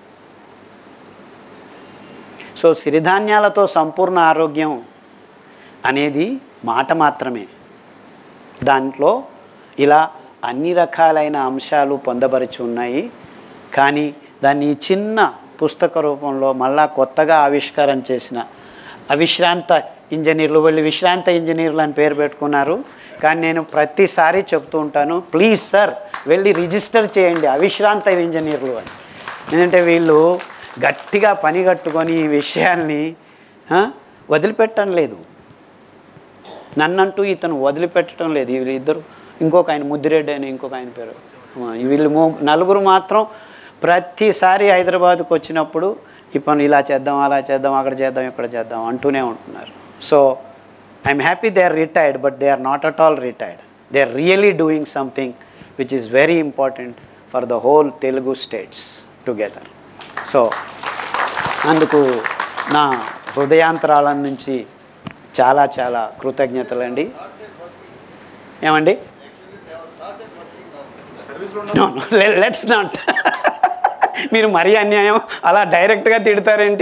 సో సిరిధాన్యాలతో సంపూర్ణ ఆరోగ్యం అనేది మాట మాత్రమే. దాంట్లో ఇలా అన్ని రకాలైన అంశాలు పొందపరిచి ఉన్నాయి. కానీ దాన్ని చిన్న పుస్తక రూపంలో మళ్ళా కొత్తగా ఆవిష్కారం చేసిన అవిశ్రాంత ఇంజనీర్లు, వెళ్ళి విశ్రాంత ఇంజనీర్లు అని పేరు పెట్టుకున్నారు. కానీ నేను ప్రతిసారి చెప్తూ ఉంటాను, ప్లీజ్ సార్ వెళ్ళి రిజిస్టర్ చేయండి అవిశ్రాంత ఇంజనీర్లు అని. ఎందుకంటే వీళ్ళు గట్టిగా పని కట్టుకొని ఈ విషయాల్ని వదిలిపెట్టడం లేదు. నన్నంటూ ఇతను వదిలిపెట్టడం లేదు. వీళ్ళిద్దరు, ఇంకొక ఆయన ముద్దిరెడ్డి అని ఇంకొక ఆయన పేరు, వీళ్ళు నలుగురు మాత్రం ప్రతిసారి హైదరాబాద్కు వచ్చినప్పుడు ఈ పనులు ఇలా చేద్దాం, అలా చేద్దాం, అక్కడ చేద్దాం, ఇక్కడ చేద్దాం అంటూనే ఉంటున్నారు. So I'm happy they are retired, but they are not at all retired. They are really doing something which is very important for the whole Telugu states together. So అందుకు నా హృదయాంతరాల నుంచి చాలా చాలా కృతజ్ఞతలండి. ఏమండి? Let's not. మీరు మరీ అన్యాయం అలా డైరెక్ట్గా తిడతారేంటి?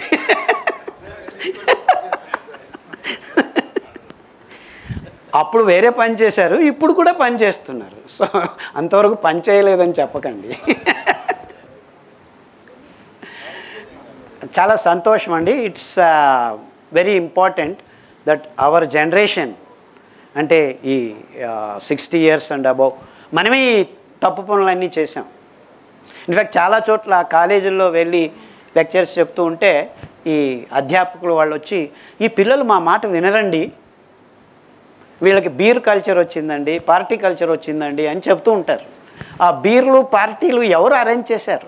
అప్పుడు వేరే పని చేశారు, ఇప్పుడు కూడా పని చేస్తున్నారు. సో అంతవరకు పని చేయలేదని చెప్పకండి. చాలా సంతోషం అండి. It's very important that our generation, అంటే ఈ సిక్స్టీ ఇయర్స్ అండ్ అబౌవ్, మనమే ఈ తప్పు పనులన్నీ చేసాం. ఇన్ఫ్యాక్ట్ చాలా చోట్ల కాలేజీల్లో వెళ్ళి లెక్చర్స్ చెప్తూ ఉంటే ఈ అధ్యాపకులు వాళ్ళు వచ్చి, ఈ పిల్లలు మా మాట వినరండి, వీళ్ళకి బీర్ కల్చర్ వచ్చిందండి, పార్టీ కల్చర్ వచ్చిందండి అని చెప్తూ ఉంటారు. ఆ బీర్లు పార్టీలు ఎవరు అరేంజ్ చేశారు?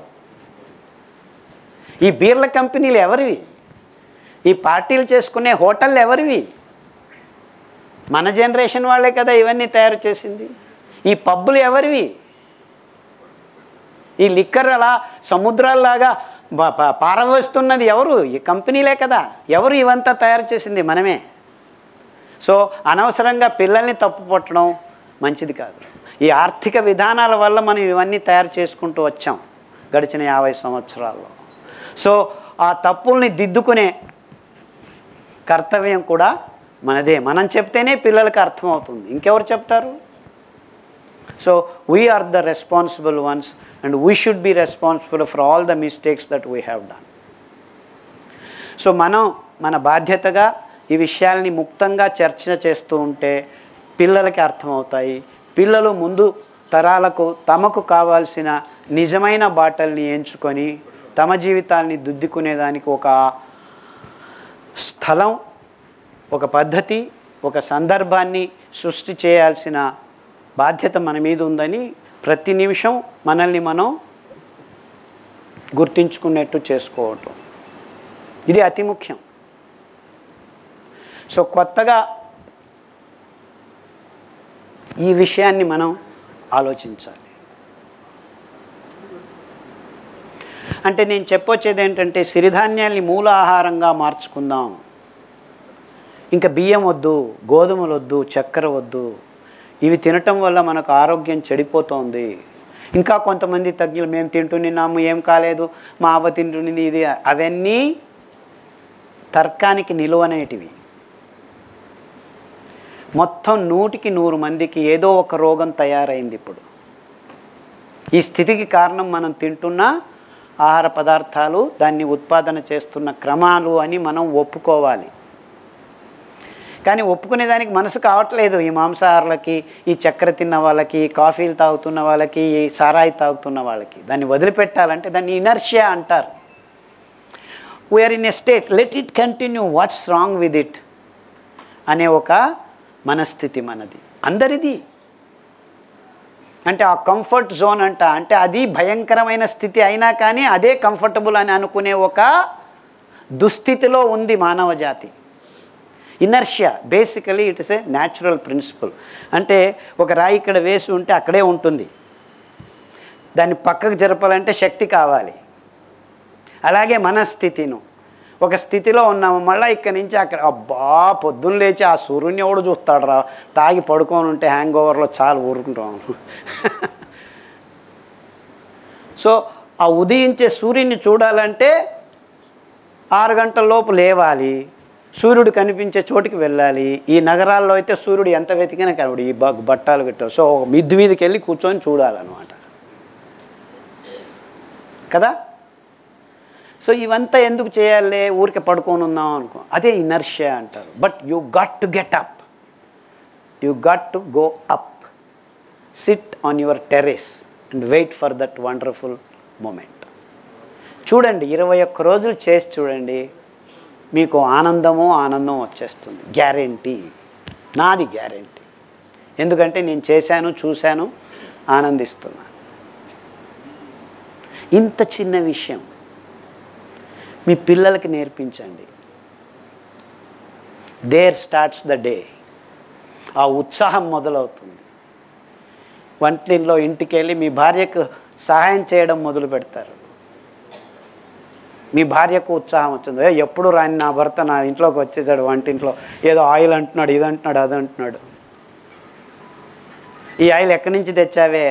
ఈ బీర్ల కంపెనీలు ఎవరివి? ఈ పార్టీలు చేసుకునే హోటళ్ళు ఎవరివి? మన జనరేషన్ వాళ్ళే కదా ఇవన్నీ తయారు చేసింది. ఈ పబ్బులు ఎవరివి? ఈ లిక్కర్ అలా సముద్రాల్లాగా పారవేస్తున్నది ఎవరు? ఈ కంపెనీలే కదా. ఎవరు ఇవంతా తయారు చేసింది? మనమే. సో అనవసరంగా పిల్లల్ని తప్పు పట్టడం మంచిది కాదు. ఈ ఆర్థిక విధానాల వల్ల మనం ఇవన్నీ తయారు చేసుకుంటూ వచ్చాం గడిచిన యాభై సంవత్సరాల్లో. సో ఆ తప్పుల్ని దిద్దుకునే కర్తవ్యం కూడా మనదే. మనం చెప్తేనే పిల్లలకి అర్థమవుతుంది, ఇంకెవరు చెప్తారు? So we are the responsible ones and we should be responsible for all the mistakes that we have done. So మనం మన బాధ్యతగా ఈ విషయాల్ని ముక్తంగా చర్చ చేస్తూ ఉంటే పిల్లలకి అర్థమవుతాయి. పిల్లలు ముందు తరాలకు తమకు కావాల్సిన నిజమైన బాటల్ని ఎంచుకొని తమ జీవితాల్ని దిద్దుకునేదానికి ఒక స్థలం, ఒక పద్ధతి, ఒక సందర్భాన్ని సృష్టి చేయాల్సిన బాధ్యత మన మీద ఉందని ప్రతి నిమిషం మనల్ని మనం గుర్తించుకునేట్టు చేసుకోవటం, ఇది అతి ముఖ్యం. సో కొత్తగా ఈ విషయాన్ని మనం ఆలోచించాలి. అంటే నేను చెప్పొచ్చేది ఏంటంటే సిరిధాన్యాల్ని మూల ఆహారంగా మార్చుకుందాం. ఇంకా బియ్యం వద్దు, గోధుమలు వద్దు, చక్కెర వద్దు. ఇవి తినటం వల్ల మనకు ఆరోగ్యం చెడిపోతుంది. ఇంకా కొంతమంది తగ్గిలు మేము తింటున్నాము, ఏం కాలేదు, మా అవ్వ తింటున్నది, ఇది అవన్నీ తర్కానికి నిలువనేటివి. మొత్తం నూటికి నూరు మందికి ఏదో ఒక రోగం తయారైంది ఇప్పుడు. ఈ స్థితికి కారణం మనం తింటున్న ఆహార పదార్థాలు, దాన్ని ఉత్పాదన చేస్తున్న క్రమాలు అని మనం ఒప్పుకోవాలి. కానీ ఒప్పుకునేదానికి మనసు కావట్లేదు ఈ మాంసాహారులకి, ఈ చక్కెర తిన్న వాళ్ళకి, కాఫీలు తాగుతున్న వాళ్ళకి, ఈ సారాయి తాగుతున్న వాళ్ళకి. దాన్ని వదిలిపెట్టాలంటే దాన్ని ఇనర్షియా అంటారు. We are in a state, let it continue, what's wrong with it అనే ఒక మనస్థితి మనది, అందరిది. అంటే ఆ కంఫర్ట్ జోన్ అంట, అంటే అది భయంకరమైన స్థితి అయినా కానీ అదే కంఫర్టబుల్ అని అనుకునే ఒక దుస్థితిలో ఉంది మానవ జాతి. Inertia basically it is a natural principle. అంటే ఒక రాయి ఇక్కడ వేసి ఉంటే అక్కడే ఉంటుంది, దాన్ని పక్కకు జరపాలంటే శక్తి కావాలి. అలాగే మన స్థితిను ఒక స్థితిలో ఉన్నాము, మళ్ళీ ఇక్కడి నుంచి అక్కడ అబ్బా పొద్దున్న లేచి ఆ సూర్యుని ఎవడు చూస్తాడు రా, తాగి పడుకొని ఉంటే హ్యాంగ్ ఓవర్లో చాలా ఊరుకుంటాం. సో ఆ ఉదయించే సూర్యుని చూడాలంటే ఆరు గంటల లోపు లేవాలి, సూర్యుడు కనిపించే చోటుకి వెళ్ళాలి. ఈ నగరాల్లో అయితే సూర్యుడు ఎంత వెతికినా కనబడు, ఈ బట్టాలు పెట్టారు. సో మిద్దు మీదకి వెళ్ళి కూర్చొని చూడాలన్నమాట కదా. సో ఇవంతా ఎందుకు చేయాలి, ఊరికే పడుకొని ఉందాం అనుకో, అదే ఇనర్షియా అంటారు. But you got to get up, you got to go up, sit on your terrace and wait for that wonderful moment. చూడండి, ఇరవై ఒక్క రోజులు చేసి చూడండి, మీకు ఆనందమో ఆనందం వచ్చేస్తుంది, గ్యారెంటీ, నాది గ్యారెంటీ. ఎందుకంటే నేను చేశాను, చూశాను, ఆనందిస్తున్నాను. ఇంత చిన్న విషయం మీ పిల్లలకి నేర్పించండి. There starts the day. ఆ ఉత్సాహం మొదలవుతుంది. వంటింట్లో ఇంటికి వెళ్ళి మీ భార్యకు సహాయం చేయడం మొదలు పెడతారు. మీ భార్యకు ఉత్సాహం వచ్చింది, ఎప్పుడు రాని నా భర్త నా ఇంట్లోకి వచ్చేసాడు, వంటింట్లో ఏదో ఆయిల్ అంటున్నాడు, ఇది అంటున్నాడు, అది అంటున్నాడు, ఈ ఆయిల్ ఎక్కడి నుంచి తెచ్చావే,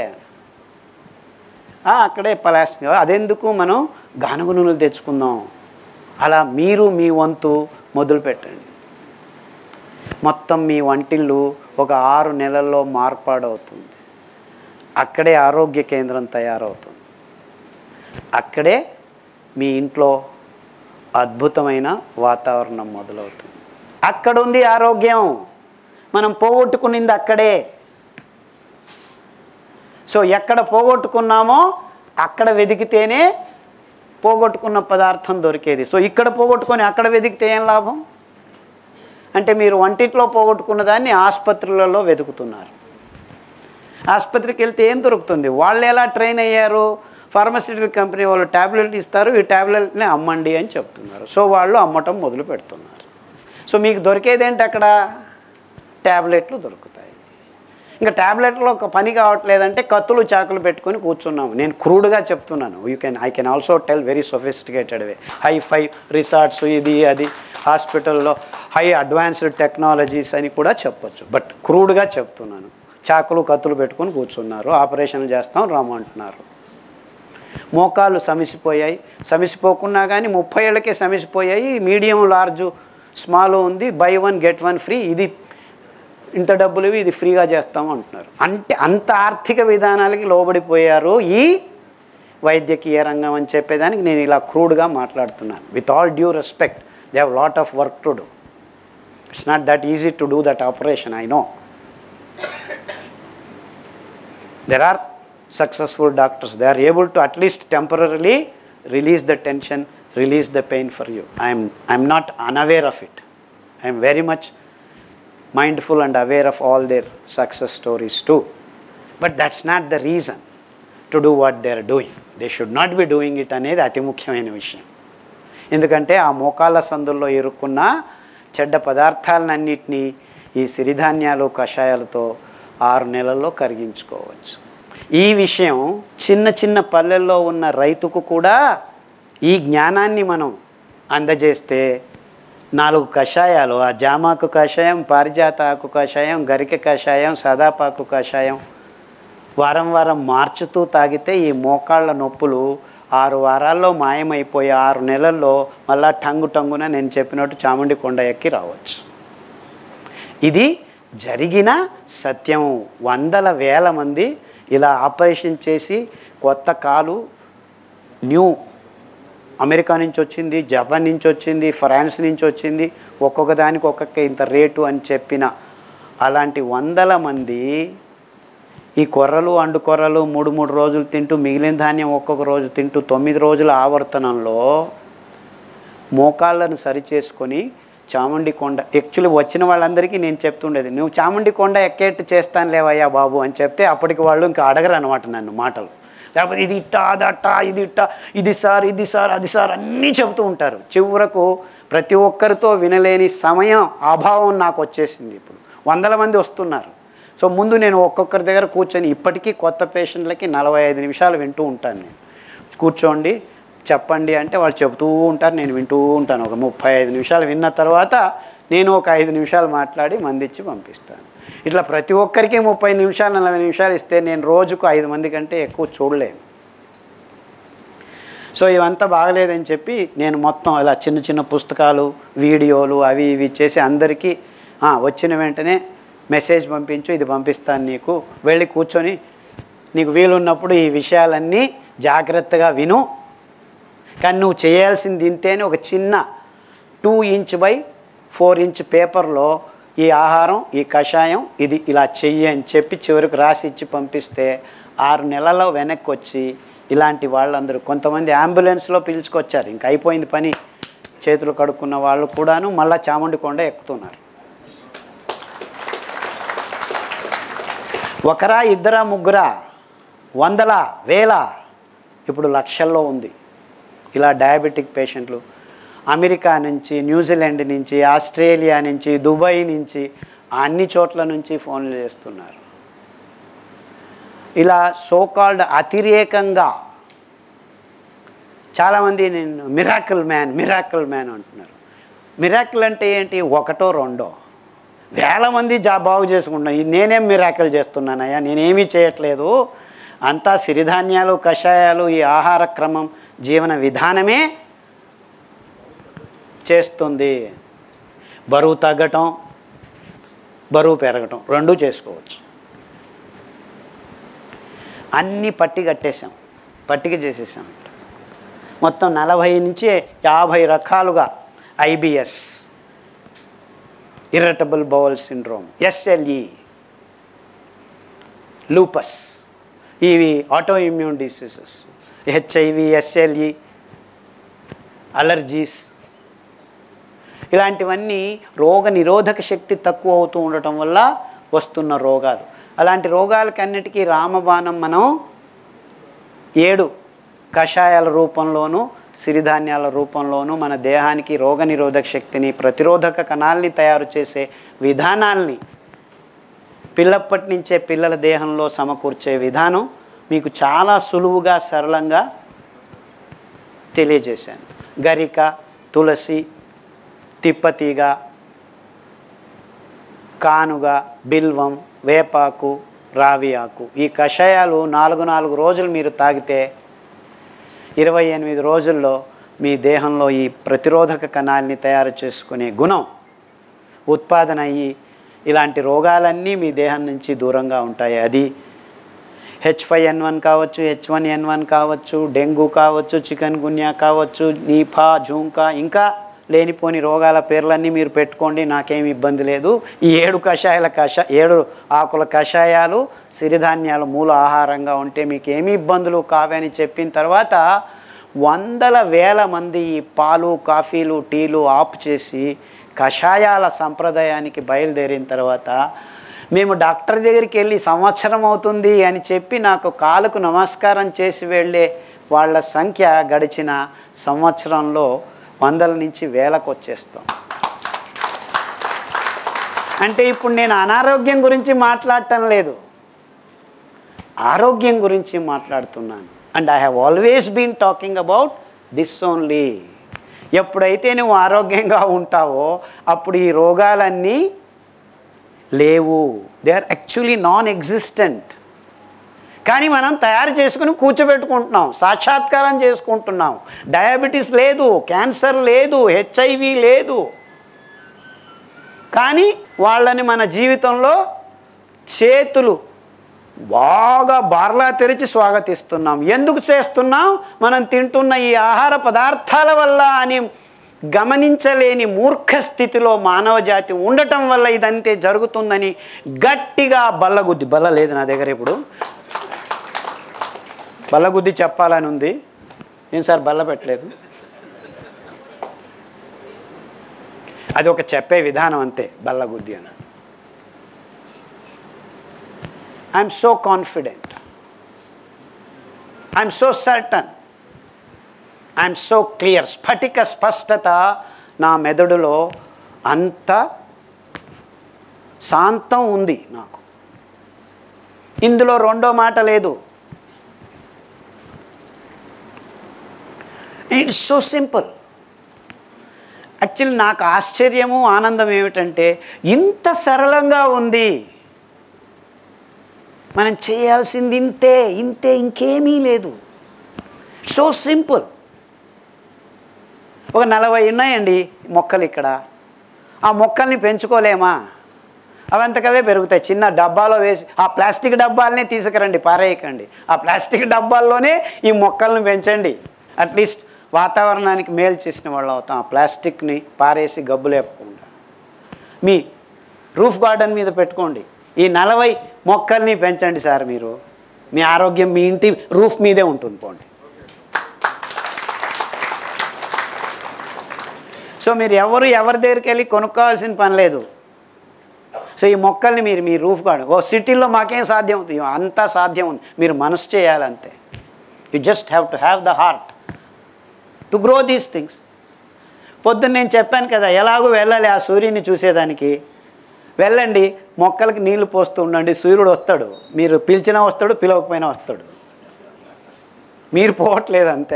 అక్కడే ప్లాస్టిక్, అదెందుకు, మనం గానుగ నూనెలు తెచ్చుకుందాం. అలా మీరు మీ వంతు మొదలు పెట్టండి. మొత్తం మీ వంటిల్లు ఒక ఆరు నెలల్లో మార్పాడవుతుంది. అక్కడే ఆరోగ్య కేంద్రం తయారవుతుంది. అక్కడే మీ ఇంట్లో అద్భుతమైన వాతావరణం మొదలవుతుంది. అక్కడుంది ఆరోగ్యం, మనం పోగొట్టుకునింది అక్కడే. సో ఎక్కడ పోగొట్టుకున్నామో అక్కడ వెతికితేనే పోగొట్టుకున్న పదార్థం దొరికేది. సో ఇక్కడ పోగొట్టుకొని అక్కడ వెతికితే ఏం లాభం? అంటే మీరు వంటింట్లో పోగొట్టుకున్న దాన్ని ఆసుపత్రులలో వెతుకుతున్నారు. ఆసుపత్రికి వెళ్తే ఏం దొరుకుతుంది? వాళ్ళు ఎలా ట్రైన్ అయ్యారు? ఫార్మస్యూటికల్ కంపెనీ వాళ్ళు ట్యాబ్లెట్లు ఇస్తారు, ఈ ట్యాబ్లెట్ని అమ్మండి అని చెప్తున్నారు. సో వాళ్ళు అమ్మటం మొదలు పెడుతున్నారు. సో మీకు దొరికేది ఏంటి అక్కడ? ట్యాబ్లెట్లు దొరుకుతాయి. ఇంకా ట్యాబ్లెట్లో ఒక పని కావట్లేదంటే కత్తులు చాకులు పెట్టుకొని కూర్చున్నాము. నేను క్రూడ్గా చెప్తున్నాను. You can I can also tell very sophisticated way. Hi fi resorts, ఇది అది, హాస్పిటల్లో హై అడ్వాన్స్డ్ టెక్నాలజీస్ అని కూడా చెప్పొచ్చు. బట్ క్రూడ్గా చెప్తున్నాను. చాకులు కత్తులు పెట్టుకొని కూర్చున్నారు, ఆపరేషన్లు చేస్తాం రమ్మంటున్నారు. మోకాళ్ళు సమిసిపోయాయి, సమిసిపోకున్నా కానీ ముప్పై ఏళ్ళకే సమిసిపోయాయి. మీడియం లార్జ్ స్మాల్ ఉంది, buy one get one free, ఇది ఇంత డబ్బులు ఇది ఫ్రీగా చేస్తాము అంటున్నారు. అంటే అంత ఆర్థిక విధానాలకి లోబడిపోయారు ఈ వైద్యకీయ రంగం అని చెప్పేదానికి నేను ఇలా క్రూడ్గా మాట్లాడుతున్నాను. With all due respect, they have lot of work to do. It's not that easy to do that operation, I know. There are successful doctors, they are able to at least temporarily release the tension, release the pain for you. I am I am not unaware of it. I am very much mindful and aware of all their success stories too. But that's not the reason to do what they are doing. They should not be doing it అనేది అతి ముఖ్యమైన విషయం. ఎందుకంటే ఆ మోకాళ్ళ సందుల్లో ఇరుక్కున్న చెడ్డ పదార్థాలన్నింటినీ ఈ సిరిధాన్యాలు కషాయాలతో ఆరు నెలల్లో కరిగించుకోవచ్చు. ఈ విషయం చిన్న చిన్న పల్లెల్లో ఉన్న రైతుకు కూడా ఈ జ్ఞానాన్ని మనం అందజేస్తే నాలుగు కషాయాలు, ఆ జామాకు కషాయం, పారిజాత ఆకు కషాయం, గరిక కషాయం, సదాపాకు కషాయం వారం వారం మార్చుతూ తాగితే ఈ మోకాళ్ళ నొప్పులు ఆరు వారాల్లో మాయమైపోయి ఆరు నెలల్లో మళ్ళా టంగు టంగున నేను చెప్పినట్టు చాముండి కొండ ఎక్కి రావచ్చు. ఇది జరిగిన సత్యం. వందల వేల మంది ఇలా ఆపరేషన్ చేసి కొత్త కాలు న్యూ అమెరికా నుంచి వచ్చింది, జపాన్ నుంచి వచ్చింది, ఫ్రాన్స్ నుంచి వచ్చింది, ఒక్కొక్క దానికి ఒక్కొక్క ఇంత రేటు అని చెప్పిన అలాంటి వందల మంది ఈ కొర్రలు అండు కొర్రలు మూడు మూడు రోజులు తింటూ మిగిలిన ధాన్యం ఒక్కొక్క రోజు తింటూ తొమ్మిది రోజుల ఆవర్తనంలో మోకాళ్ళను సరిచేసుకొని చాముండి కొండ యాక్చువల్లీ వచ్చిన వాళ్ళందరికీ నేను చెప్తుండేది, నువ్వు చాముండి కొండ ఎక్కేట్టు చేస్తాను లేవయ్యా బాబు అని చెప్తే అప్పటికి వాళ్ళు ఇంకా అడగరు అనమాట నన్ను మాటలు. లేకపోతే ఇది ఇట్టా అది అట్టా ఇది ఇట్టా ఇది సార్ ఇది సార్ అది సార్ అన్నీ చెబుతూ ఉంటారు. చివరకు ప్రతి ఒక్కరితో వినలేని సమయం అభావం నాకు వచ్చేసింది. ఇప్పుడు వందల మంది వస్తున్నారు. సో ముందు నేను ఒక్కొక్కరి దగ్గర కూర్చొని ఇప్పటికీ కొత్త పేషెంట్లకి నలభై ఐదు నిమిషాలు వింటూ ఉంటాను. నేను కూర్చోండి చెప్పండి అంటే వాళ్ళు చెబుతూ ఉంటారు, నేను వింటూ ఉంటాను. ఒక ముప్పై ఐదు నిమిషాలు విన్న తర్వాత నేను ఒక ఐదు నిమిషాలు మాట్లాడి మందిచ్చి పంపిస్తాను. ఇట్లా ప్రతి ఒక్కరికి ముప్పై నిమిషాలు నలభై నిమిషాలు ఇస్తే నేను రోజుకు ఐదు మంది కంటే ఎక్కువ చూడలేను. సో ఇవంతా బాగలేదని చెప్పి నేను మొత్తం ఇలా చిన్న చిన్న పుస్తకాలు వీడియోలు అవి ఇవి చేసి అందరికీ వచ్చిన వెంటనే మెసేజ్ పంపించు, ఇది పంపిస్తాను నీకు, వెళ్ళి కూర్చొని నీకు వీలున్నప్పుడు ఈ విషయాలన్నీ జాగ్రత్తగా విను, కానీ నువ్వు చేయాల్సింది ఇంతేనే ఒక చిన్న two inch by four inch పేపర్లో ఈ ఆహారం ఈ కషాయం ఇది ఇలా చెయ్యి అని చెప్పి చివరికి రాసి ఇచ్చి పంపిస్తే ఆరు నెలల్లో వెనక్కి వచ్చి ఇలాంటి వాళ్ళందరూ కొంతమంది అంబులెన్స్లో పిలుచుకొచ్చారు. ఇంక అయిపోయింది పని, చేతులు కడుక్కున్న వాళ్ళు కూడాను మళ్ళీ చాముండి కొండ ఎక్కుతున్నారు. ఒకరా ఇద్దరా ముగ్గురా వందల వేల ఇప్పుడు లక్షల్లో ఉంది ఇలా డయాబెటిక్ పేషెంట్లు. అమెరికా నుంచి, న్యూజిలాండ్ నుంచి, ఆస్ట్రేలియా నుంచి, దుబాయ్ నుంచి అన్ని చోట్ల నుంచి ఫోన్లు చేస్తున్నారు. ఇలా సోకాల్డ్ అతిరేకంగా చాలామంది నేను మిరాకిల్ మ్యాన్ మిరాకిల్ మ్యాన్ అంటున్నారు. మిరాకిల్ అంటే ఏంటి? ఒకటో రెండో వేల మంది జా బాగు చేసుకుంటున్నాను. నేనేం మిరాకిల్ చేస్తున్నానయ్యా, నేనేమీ చేయట్లేదు. అంతా సిరిధాన్యాలు కషాయాలు ఈ ఆహార క్రమం జీవన విధానమే చేస్తుంది. బరువు తగ్గటం బరువు పెరగటం రెండూ చేసుకోవచ్చు. అన్నీ పట్టి కట్టేసాం, పట్టిక చేసేసాం. మొత్తం నలభై నుంచి యాభై రకాలుగా IBS, irritable bowel syndrome, SLE, lupus, ఇవి auto immune diseases, HIV, SLE, allergies, ఇలాంటివన్నీ రోగ నిరోధక శక్తి తక్కువ అవుతూ ఉండటం వల్ల వస్తున్న రోగాలు. అలాంటి రోగాలకన్నిటికీ రామబాణం మనం ఏడు కషాయాల రూపంలోనూ సిరిధాన్యాల రూపంలోనూ మన దేహానికి రోగ నిరోధక శక్తిని ప్రతిరోధక కణాలని తయారు చేసే విధానాల్ని పిల్లప్పటి నుంచే పిల్లల దేహంలో సమకూర్చే విధానం మీకు చాలా సులువుగా సరళంగా తెలియజేశాను. గరిక, తులసి, తిప్పతీగ, కానుగ, బిల్వం, వేపాకు, రావి ఆకు, ఈ కషాయాలు నాలుగు నాలుగు రోజులు మీరు తాగితే ఇరవై ఎనిమిది రోజుల్లో మీ దేహంలో ఈ ప్రతిరోధక కణాలని తయారు చేసుకునే గుణం ఉత్పాదన అయ్యి ఇలాంటి రోగాలన్నీ మీ దేహం నుంచి దూరంగా ఉంటాయి. అది హెచ్ ఫైవ్ ఎన్ వన్ కావచ్చు, హెచ్ వన్ ఎన్ వన్ కావచ్చు, డెంగ్యూ కావచ్చు, చికెన్ గున్యా కావచ్చు, నీఫా, జూంకా, ఇంకా లేనిపోని రోగాల పేర్లన్నీ మీరు పెట్టుకోండి, నాకేమి ఇబ్బంది లేదు. ఈ ఏడు కషాయాల కష ఏడు ఆకుల కషాయాలు సిరిధాన్యాలు మూల ఆహారంగా ఉంటే మీకు ఏమి ఇబ్బందులు కావని చెప్పిన తర్వాత వందల వేల మంది ఈ పాలు, కాఫీలు, టీలు ఆపు చేసి కషాయాల సంప్రదాయానికి బయలుదేరిన తర్వాత మేము డాక్టర్ దగ్గరికి వెళ్ళి సంవత్సరం అవుతుంది అని చెప్పి నాకు కాలుకు నమస్కారం చేసి వెళ్ళే వాళ్ళ సంఖ్య గడిచిన సంవత్సరంలో వందల నుంచి వేలకు వచ్చేస్తాం. అంటే ఇప్పుడు నేను అనారోగ్యం గురించి మాట్లాడటం లేదు, ఆరోగ్యం గురించి మాట్లాడుతున్నాను. And I have always been talking about this only. ఎప్పుడైతే నువ్వు ఆరోగ్యంగా ఉంటావో అప్పుడు ఈ రోగాలన్నీ లేవు, they are actually non existent. కానీ మనం తయారు చేసుకుని కూర్చోబెట్టుకుంటున్నాం, సాక్షాత్కారం చేసుకుంటున్నాం. డయాబెటీస్ లేదు, క్యాన్సర్ లేదు, హెచ్ఐవి లేదు, కానీ వాళ్ళని మన జీవితంలో చేతులు బాగా బార్లా తెరిచి స్వాగతిస్తున్నాం. ఎందుకు చేస్తున్నాం? మనం తింటున్న ఈ ఆహార పదార్థాల వల్ల అని గమనించలేని మూర్ఖ స్థితిలో మానవ జాతి ఉండటం వల్ల ఇదంతే జరుగుతుందని గట్టిగా బల్లగుద్ది, బల్ల లేదు నా దగ్గర ఇప్పుడు, బల్లగుద్ది చెప్పాలని ఉంది. ఏం సార్ బల్ల పెట్టలేదు? అది ఒక చెప్పే విధానం అంతే, బల్లగుద్ది అని. I'm so confident, I'm so certain, I'm so clear. స్ఫటిక స్పష్టత నా మెదడులో అంత శాంతం ఉంది నాకు. ఇందులో రెండో మాట లేదు. It's so simple. యాక్చువల్లీ నాకు ఆశ్చర్యము ఆనందం ఏమిటంటే ఇంత సరళంగా ఉంది. మనం చేయాల్సింది ఇంతే, ఇంతే, ఇంకేమీ లేదు. So simple. ఒక నలభై ఉన్నాయండి మొక్కలు ఇక్కడ. ఆ మొక్కల్ని పెంచుకోలేమా? అవంతకవే పెరుగుతాయి. చిన్న డబ్బాలో వేసి ఆ ప్లాస్టిక్ డబ్బాలనే తీసుకురండి, పారేయకండి. ఆ ప్లాస్టిక్ డబ్బాల్లోనే ఈ మొక్కలను పెంచండి. అట్లీస్ట్ వాతావరణానికి మేలు చేసిన వాళ్ళు అవుతాం. ఆ ప్లాస్టిక్ని పారేసి గబ్బు లేపకుండా మీ రూఫ్ గార్డెన్ మీద పెట్టుకోండి. ఈ నలభై మొక్కల్ని పెంచండి సార్. మీరు మీ ఆరోగ్యం మీ ఇంటి రూఫ్ మీదే ఉంటుంది. పోండి. సో మీరు ఎవరు ఎవరి దగ్గరికి వెళ్ళి కొనుక్కోవాల్సిన పని లేదు. సో ఈ మొక్కల్ని మీరు మీ రూఫ్ గార్డెన్, ఓ సిటీలో మాకేం సాధ్యం అవుతుంది, అంతా సాధ్యం ఉంది. మీరు మనసు చేయాలంతే. You just have to have the heart to grow these things. పొద్దున్న నేను చెప్పాను కదా, ఎలాగో వెళ్ళాలి ఆ సూర్యుని చూసేదానికి. వెళ్ళండి, మొక్కలకి నీళ్లు పోస్తూ ఉండండి. సూర్యుడు వస్తాడు, మీరు పిలిచినా వస్తాడు, పిలవకపోయినా వస్తాడు. మీరు పోవట్లేదు అంతే.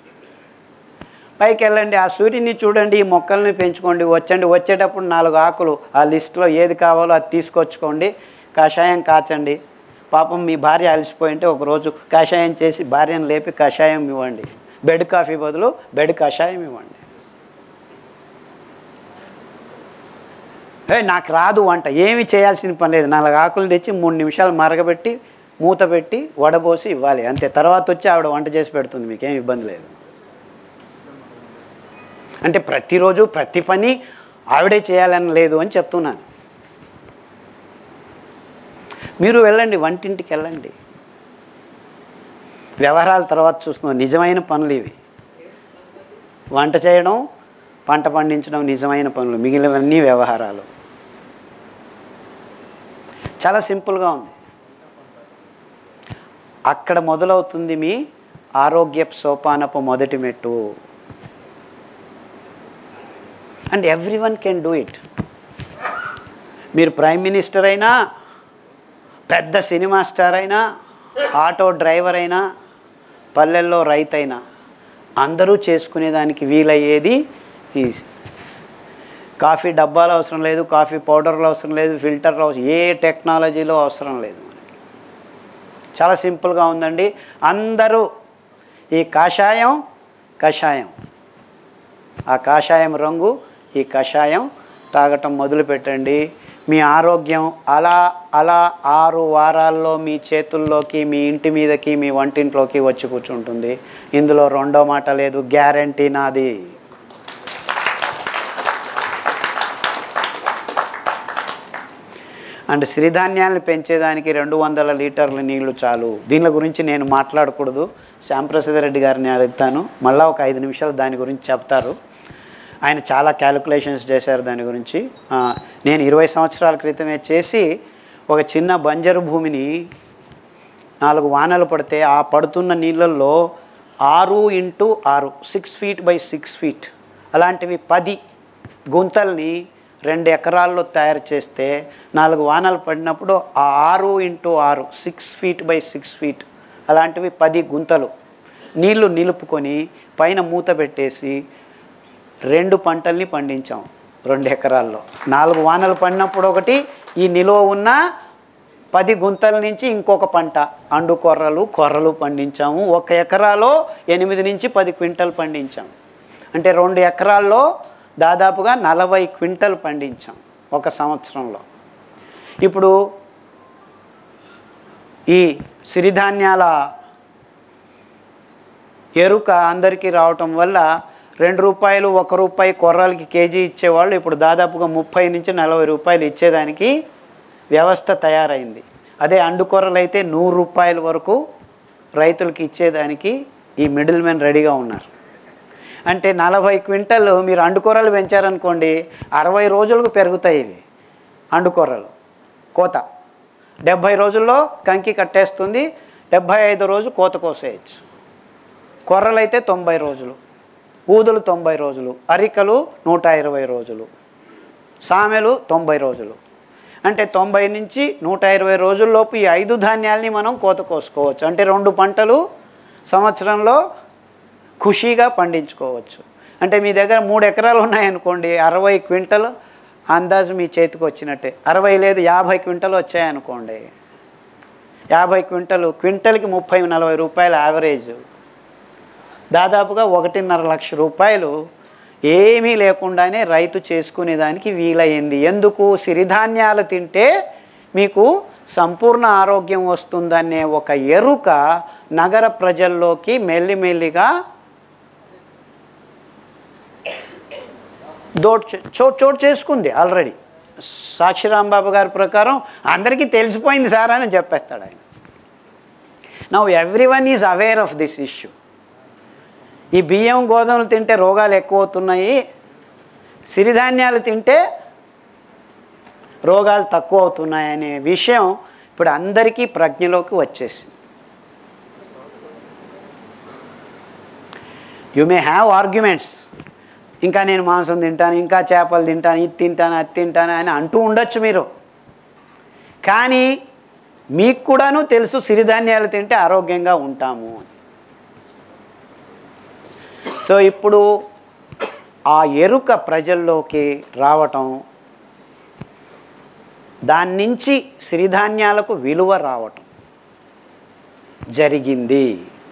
పైకి వెళ్ళండి, ఆ సూర్యుని చూడండి, ఈ మొక్కల్ని పెంచుకోండి. వచ్చండి, వచ్చేటప్పుడు నాలుగు ఆకులు ఆ లిస్టులో ఏది కావాలో అది తీసుకొచ్చుకోండి. కషాయం కాచండి. పాపం మీ భార్య అలసిపోయి ఉంటే ఒకరోజు కషాయం చేసి భార్యను లేపి కషాయం ఇవ్వండి. బెడ్ కాఫీ బదులు బెడ్ కషాయం ఇవ్వండి. ఏ నాకు రాదు వంట, ఏమి చేయాల్సిన పని లేదు. నాలుగు ఆకులు తెచ్చి మూడు నిమిషాలు మరగబెట్టి మూత పెట్టి వడబోసి ఇవ్వాలి అంతే. తర్వాత వచ్చి ఆవిడ వంట చేసి పెడుతుంది, మీకేం ఇబ్బంది లేదు. అంటే ప్రతిరోజు ప్రతి పని ఆవిడే చేయాలని లేదు అని చెప్తున్నాను. మీరు వెళ్ళండి, వంటింటికి వెళ్ళండి. వ్యవహారాల తర్వాత చూస్తున్నాం, నిజమైన పనులు ఇవి. వంట చేయడం, పంట పండించడం నిజమైన పనులు, మిగిలినవన్నీ వ్యవహారాలు. చాలా సింపుల్గా ఉంది. అక్కడ మొదలవుతుంది మీ ఆరోగ్య సోపానపు మొదటి మెట్టు. And every one can do it. మీరు ప్రైమ్ మినిస్టర్ అయినా, పెద్ద సినిమా స్టార్ అయినా, ఆటో డ్రైవర్ అయినా, పల్లెల్లో రైతైనా అందరూ చేసుకునేదానికి వీలయ్యేది ఈ కాఫీ డబ్బాలు అవసరం లేదు, కాఫీ పౌడర్లు అవసరం లేదు, ఫిల్టర్లు అవసరం, ఏ టెక్నాలజీలో అవసరం లేదు. చాలా సింపుల్గా ఉందండి. అందరూ ఈ కాషాయం కషాయం ఆ కాషాయం రంగు ఈ కషాయం తాగటం మొదలుపెట్టండి. మీ ఆరోగ్యం అలా అలా ఆరు వారాల్లో మీ చేతుల్లోకి, మీ ఇంటి మీదకి, మీ వంటింట్లోకి వచ్చి కూర్చుంటుంది. ఇందులో రెండో మాట లేదు, గ్యారంటీ నాది. అండ్ సిరిధాన్యాలను పెంచేదానికి రెండు వందల లీటర్ల నీళ్లు చాలు. దీని గురించి నేను మాట్లాడకూడదు, శ్యాంప్రసాద్ రెడ్డి గారిని అడుగుతాను, మళ్ళీ ఒక ఐదు నిమిషాలు దాని గురించి చెప్తారు. ఆయన చాలా క్యాలిక్యులేషన్స్ చేశారు దాని గురించి. నేను ఇరవై సంవత్సరాల క్రితమే చేసి ఒక చిన్న బంజరు భూమిని నాలుగు వానలు పడితే ఆ పడుతున్న నీళ్ళల్లో ఆరు ఇంటూ ఆరు six feet by six feet అలాంటివి పది గుంతల్ని రెండు ఎకరాల్లో తయారు చేస్తే నాలుగు వానలు పడినప్పుడు ఆ ఆరు ఇంటూ ఆరు six feet by six feet అలాంటివి పది గుంతలు నీళ్లు నిలుపుకొని పైన మూత పెట్టేసి రెండు పంటల్ని పండించాం రెండు ఎకరాల్లో. నాలుగు వానలు పడినప్పుడు ఒకటి, ఈ నిలువ ఉన్న పది గుంతల నుంచి ఇంకొక పంట అండు కొర్రలు కొర్రలు పండించాము. ఒక ఎకరాలో ఎనిమిది నుంచి పది క్వింటల్ పండించాం. అంటే రెండు ఎకరాల్లో దాదాపుగా నలభై క్వింటల్ పండించాం ఒక సంవత్సరంలో. ఇప్పుడు ఈ సిరిధాన్యాల ఎరుక అందరికీ రావటం వల్ల రెండు రూపాయలు ఒక రూపాయి కొర్రలకి కేజీ ఇచ్చేవాళ్ళు ఇప్పుడు దాదాపుగా ముప్పై నుంచి నలభై రూపాయలు ఇచ్చేదానికి వ్యవస్థ తయారైంది. అదే అండు కొర్రలు అయితే నూరు రూపాయల వరకు రైతులకి ఇచ్చేదానికి ఈ మిడిల్ మెన్ రెడీగా ఉన్నారు. అంటే నలభై క్వింటల్ మీరు అండుకొర్రలు పెంచారనుకోండి, అరవై రోజులకు పెరుగుతాయి ఇవి అండుకొర్రలు. కోత డెబ్భై రోజుల్లో కంకి కట్టేస్తుంది, డెబ్భై ఐదు రోజు కోత కోసేయచ్చు. కొర్రలు అయితే తొంభై రోజులు, ఊదులు తొంభై రోజులు, అరికలు నూట ఇరవై రోజులు, సామెలు తొంభై రోజులు. అంటే తొంభై నుంచి నూట ఇరవై రోజుల్లోపు ఈ ఐదు ధాన్యాల్ని మనం కోత కోసుకోవచ్చు. అంటే రెండు పంటలు సంవత్సరంలో ఖుషీగా పండించుకోవచ్చు. అంటే మీ దగ్గర మూడు ఎకరాలు ఉన్నాయనుకోండి, అరవై క్వింటల్ అందాజు మీ చేతికి వచ్చినట్టే. అరవై లేదు యాభై క్వింటల్ వచ్చాయనుకోండి, యాభై క్వింటలు క్వింటల్కి ముప్పై నలభై రూపాయల యావరేజ్, దాదాపుగా ఒకటిన్నర లక్ష రూపాయలు ఏమీ లేకుండానే రైతు చేసుకునేదానికి వీలైంది. ఎందుకు? సిరిధాన్యాలు తింటే మీకు సంపూర్ణ ఆరోగ్యం వస్తుందనే ఒక ఎరుక నగర ప్రజల్లోకి మెల్లిమెల్లిగా దోట్ చోటు చోటు చేసుకుంది ఆల్రెడీ. సాక్షిరాంబాబు గారి ప్రకారం అందరికీ తెలిసిపోయింది సార్ అని చెప్పేస్తాడు ఆయన. Now every one is aware of this issue. ఈ బియ్యం గోధుమలు తింటే రోగాలు ఎక్కువ అవుతున్నాయి, సిరిధాన్యాలు తింటే రోగాలు తక్కువ అవుతున్నాయనే విషయం ఇప్పుడు అందరికీ ప్రజ్ఞలోకి వచ్చేసింది. యు మే హ్యావ్ ఆర్గ్యుమెంట్స్, ఇంకా నేను మాంసం తింటాను, ఇంకా చేపలు తింటాను, ఇది తింటాను, అది తింటాను అని అంటూ ఉండొచ్చు మీరు. కానీ మీకు కూడాను తెలుసు సిరిధాన్యాలు తింటే ఆరోగ్యంగా ఉంటాము. సో ఇప్పుడు ఆ ఎరుక ప్రజల్లోకి రావటం, దాని నుంచి సిరిధాన్యాలకు విలువ రావటం జరిగింది.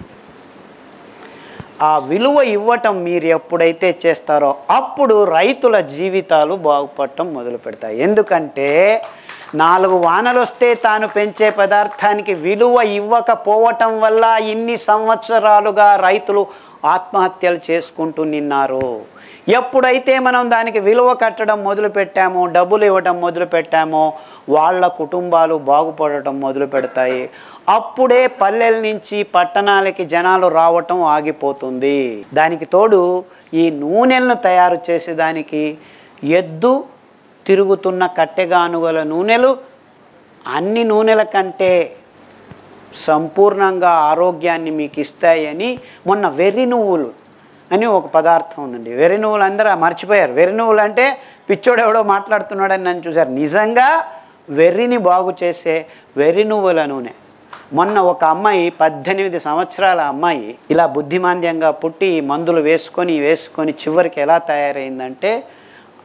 ఆ విలువ ఇవ్వటం మీరు ఎప్పుడైతే చేస్తారో అప్పుడు రైతుల జీవితాలు బాగుపడటం మొదలు పెడతాయి. ఎందుకంటే నాలుగు వానలు వస్తే తాను పెంచే పదార్థానికి విలువ ఇవ్వకపోవటం వల్ల ఇన్ని సంవత్సరాలుగా రైతులు ఆత్మహత్యలు చేసుకుంటూ నిన్నారు. ఎప్పుడైతే మనం దానికి విలువ కట్టడం మొదలు పెట్టామో, డబ్బులు ఇవ్వడం మొదలు పెట్టామో, వాళ్ళ కుటుంబాలు బాగుపడటం మొదలు పెడతాయి. అప్పుడే పల్లెల నుంచి పట్టణాలకి జనాలు రావటం ఆగిపోతుంది. దానికి తోడు ఈ నూనెలను తయారు చేసేదానికి ఎద్దు తిరుగుతున్న కట్టెగానుగల నూనెలు అన్ని నూనెల కంటే సంపూర్ణంగా ఆరోగ్యాన్ని మీకు ఇస్తాయని మొన్న వెర్రి నువ్వులు అని ఒక పదార్థం ఉందండి. వెర్రి నువ్వులు అందరూ మర్చిపోయారు. వెర్రి నువ్వులు అంటే పిచ్చోడు ఎవడో మాట్లాడుతున్నాడని నన్ను చూశారు. నిజంగా వెర్రిని బాగు చేసే వెర్రి నువ్వుల నూనె. మొన్న ఒక అమ్మాయి, పద్దెనిమిది సంవత్సరాల అమ్మాయి, ఇలా బుద్ధిమాంద్యంగా పుట్టి మందులు వేసుకొని వేసుకొని చివరికి ఎలా తయారైందంటే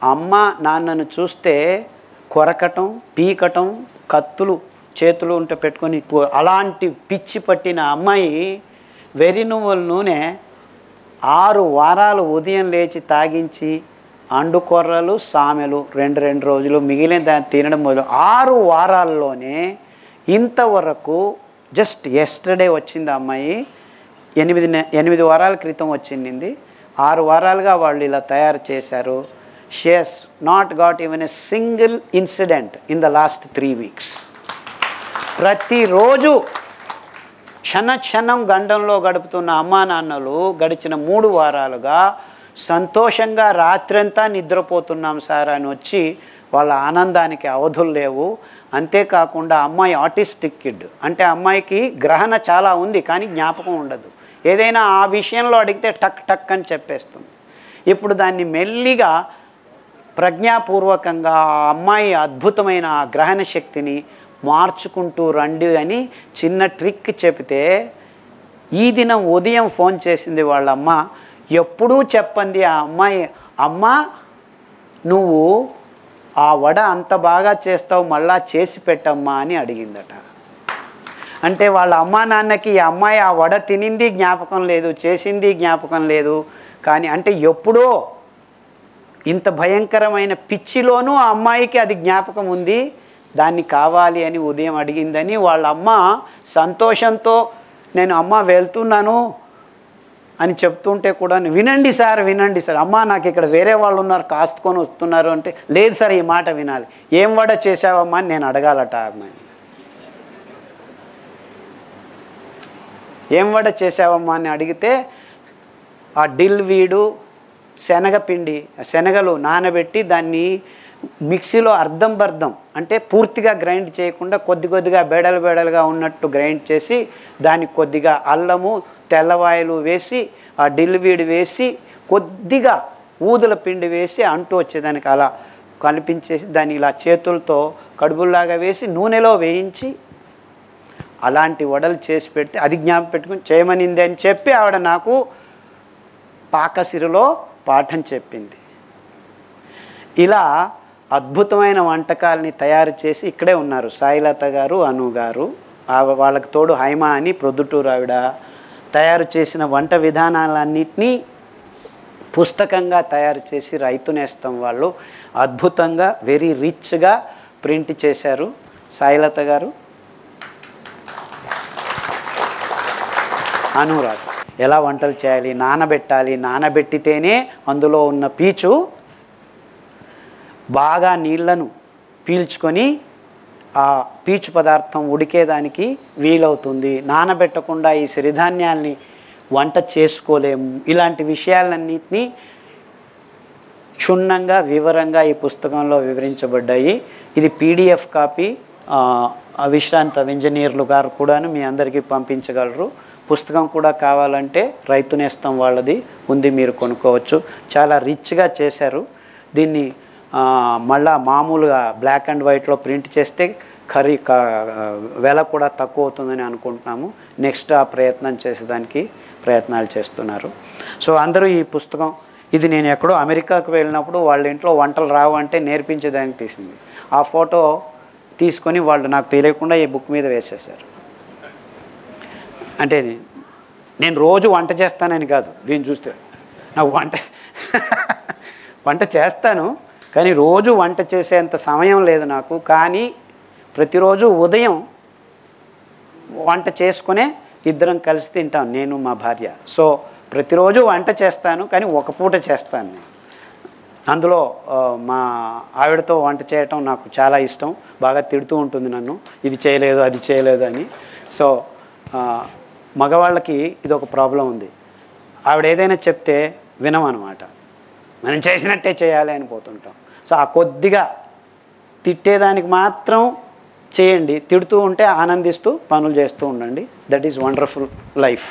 అమ్మ నాన్నను చూస్తే కొరకటం, పీకటం, కత్తులు చేతులు ఉంటే పెట్టుకొని అలాంటి పిచ్చి పట్టిన అమ్మాయి వెర్రి నువ్వుల నూనె ఆరు వారాలు ఉదయం లేచి తాగించి అండుకొర్రలు సామెలు రెండు రెండు రోజులు మిగిలిన దాన్ని తినడం మొదలు ఆరు వారాల్లోనే ఇంతవరకు జస్ట్ ఎస్టర్డే వచ్చింది అమ్మాయి, ఎనిమిది ఎనిమిది వారాల క్రితం వచ్చింది. ఆరు వారాలుగా వాళ్ళు ఇలా తయారు చేశారు. She has not got even a single incident in the last three weeks. ప్రతిరోజు క్షణ క్షణం గండంలో గడుపుతున్న అమ్మా నాన్నలు గడిచిన మూడు వారాలుగా సంతోషంగా రాత్రంతా నిద్రపోతున్నాం సార్ అని వచ్చి వాళ్ళ ఆనందానికి అవధులు లేవు. అంతేకాకుండా అమ్మాయి ఆటిస్టిక్ కిడ్, అంటే అమ్మాయికి గ్రహణ చాలా ఉంది కానీ జ్ఞాపకం ఉండదు. ఏదైనా ఆ విషయంలో అడిగితే టక్ టక్ అని చెప్పేస్తుంది. ఇప్పుడు దాన్ని మెల్లిగా ప్రజ్ఞాపూర్వకంగా ఆ అమ్మాయి అద్భుతమైన ఆ గ్రహణ శక్తిని మార్చుకుంటూ రండి అని చిన్న ట్రిక్ చెబితే ఈ దినం ఉదయం ఫోన్ చేసింది వాళ్ళమ్మ. ఎప్పుడూ చెప్పండి ఆ అమ్మాయి, అమ్మ నువ్వు ఆ వడ అంత బాగా చేస్తావు మళ్ళా చేసి పెట్టమ్మా అని అడిగిందట. అంటే వాళ్ళ అమ్మా నాన్నకి ఈ అమ్మాయి ఆ వడ తినింది జ్ఞాపకం లేదు, చేసింది జ్ఞాపకం లేదు. కానీ అంటే ఎప్పుడో ఇంత భయంకరమైన పిచ్చిలోనూ ఆ అమ్మాయికి అది జ్ఞాపకం ఉంది, దాన్ని కావాలి అని ఉదయం అడిగిందని వాళ్ళ అమ్మ సంతోషంతో నేను అమ్మ వెళ్తున్నాను అని చెప్తుంటే కూడా వినండి సార్ వినండి సార్, అమ్మ నాకు ఇక్కడ వేరే వాళ్ళు ఉన్నారు కాస్తుకొని వస్తున్నారు అంటే లేదు సార్ ఈ మాట వినాలి. ఏం వడ చేసావమ్మా అని నేను అడగాలట అమ్మాయి. ఏం వడ చేసావమ్మా అని అడిగితే ఆ డిల్ వీడు శనగపిండి శనగలు నానబెట్టి దాన్ని మిక్సీలో అర్ధం బర్ధం అంటే పూర్తిగా గ్రైండ్ చేయకుండా కొద్ది కొద్దిగా బెడలు బెడలుగా ఉన్నట్టు గ్రైండ్ చేసి దానికి కొద్దిగా అల్లము తెల్లవాయలు వేసి ఆ డిల్వీడి వేసి కొద్దిగా ఊదుల పిండి వేసి అంటూ వచ్చేదానికి అలా కనిపించేసి దాన్ని ఇలా చేతులతో కడుపుల్లాగా వేసి నూనెలో వేయించి అలాంటి వడలు చేసి పెడితే అది జ్ఞాపకం పెట్టుకుని చేయమనింది అని చెప్పి ఆవిడ నాకు పాకసిరిలో పాఠం చెప్పింది. ఇలా అద్భుతమైన వంటకాలని తయారు చేసి ఇక్కడే ఉన్నారు సాయిలత గారు, అను గారు, వాళ్ళకి తోడు హైమ అని ప్రొద్దుటూరు ఆవిడ తయారు చేసిన వంట విధానాలన్నింటినీ పుస్తకంగా తయారు చేసి రైతు నేస్తం వాళ్ళు అద్భుతంగా వెరీ రిచ్గా ప్రింట్ చేశారు. సాయిలత గారు, అనురాగ్ ఎలా వంటలు చేయాలి, నానబెట్టాలి, నానబెట్టితేనే అందులో ఉన్న పీచు బాగా నీళ్లను పీల్చుకొని ఆ పీచు పదార్థం ఉడికేదానికి వీలవుతుంది. నానబెట్టకుండా ఈ సిరిధాన్యాల్ని వంట చేసుకోలేము. ఇలాంటి విషయాలన్నింటినీ క్షుణ్ణంగా వివరంగా ఈ పుస్తకంలో వివరించబడ్డాయి. ఇది పీడిఎఫ్ కాపీ విశ్రాంత ఇంజనీర్లు గారు కూడాను మీ అందరికీ పంపించగలరు. పుస్తకం కూడా కావాలంటే రైతు నేస్తం వాళ్ళది ఉంది, మీరు కొనుక్కోవచ్చు. చాలా రిచ్గా చేశారు దీన్ని. మళ్ళా మామూలుగా బ్లాక్ అండ్ వైట్లో ప్రింట్ చేస్తే ఖరీ వెల కూడా తక్కువ అవుతుందని అనుకుంటున్నాము. నెక్స్ట్ ఆ ప్రయత్నం చేసేదానికి ప్రయత్నాలు చేస్తున్నారు. సో అందరూ ఈ పుస్తకం, ఇది నేను ఎక్కడో అమెరికాకు వెళ్ళినప్పుడు వాళ్ళ ఇంట్లో వంటలు రావు అంటే నేర్పించేదానికి తీసింది. ఆ ఫోటో తీసుకొని వాళ్ళు నాకు తెలియకుండా ఈ బుక్ మీద వేసేసారు. అంటే నేను రోజు వంట చేస్తానని కాదు, దీన్ని చూస్తే నాకు వంట వంట చేస్తాను కానీ రోజు వంట చేసేంత సమయం లేదు నాకు. కానీ ప్రతిరోజు ఉదయం వంట చేసుకునే ఇద్దరం కలిసి తింటాం, నేను మా భార్య. సో ప్రతిరోజు వంట చేస్తాను కానీ ఒక పూట చేస్తాను నేను. అందులో మా ఆవిడతో వంట చేయటం నాకు చాలా ఇష్టం. బాగా తిడుతూ ఉంటుంది నన్ను, ఇది చేయలేదు అది చేయలేదు అని. సో మగవాళ్ళకి ఇది ఒక ప్రాబ్లం ఉంది, ఆవిడ ఏదైనా చెప్తే వినమన్నమాట, మనం చేసినట్టే చేయాలి అని పోతుంటాం. సో ఆ కొద్దిగా తిట్టేదానికి మాత్రం చేయండి, తిడుతూ ఉంటే ఆనందిస్తూ పనులు చేస్తూ ఉండండి. That is wonderful life.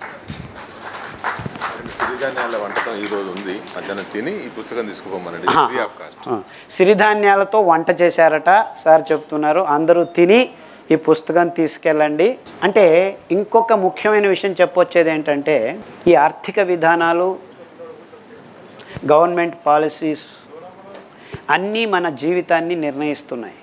సిరిధాన్యాలతో వంట చేశారట సార్ చెప్తున్నారు. అందరూ తిని ఈ పుస్తకం తీసుకెళ్ళండి. అంటే ఇంకొక ముఖ్యమైన విషయం చెప్పొచ్చేది ఏంటంటే, ఈ ఆర్థిక విధానాలు, గవర్నమెంట్ పాలసీస్ అన్నీ మన జీవితాన్ని నిర్ణయిస్తున్నాయి.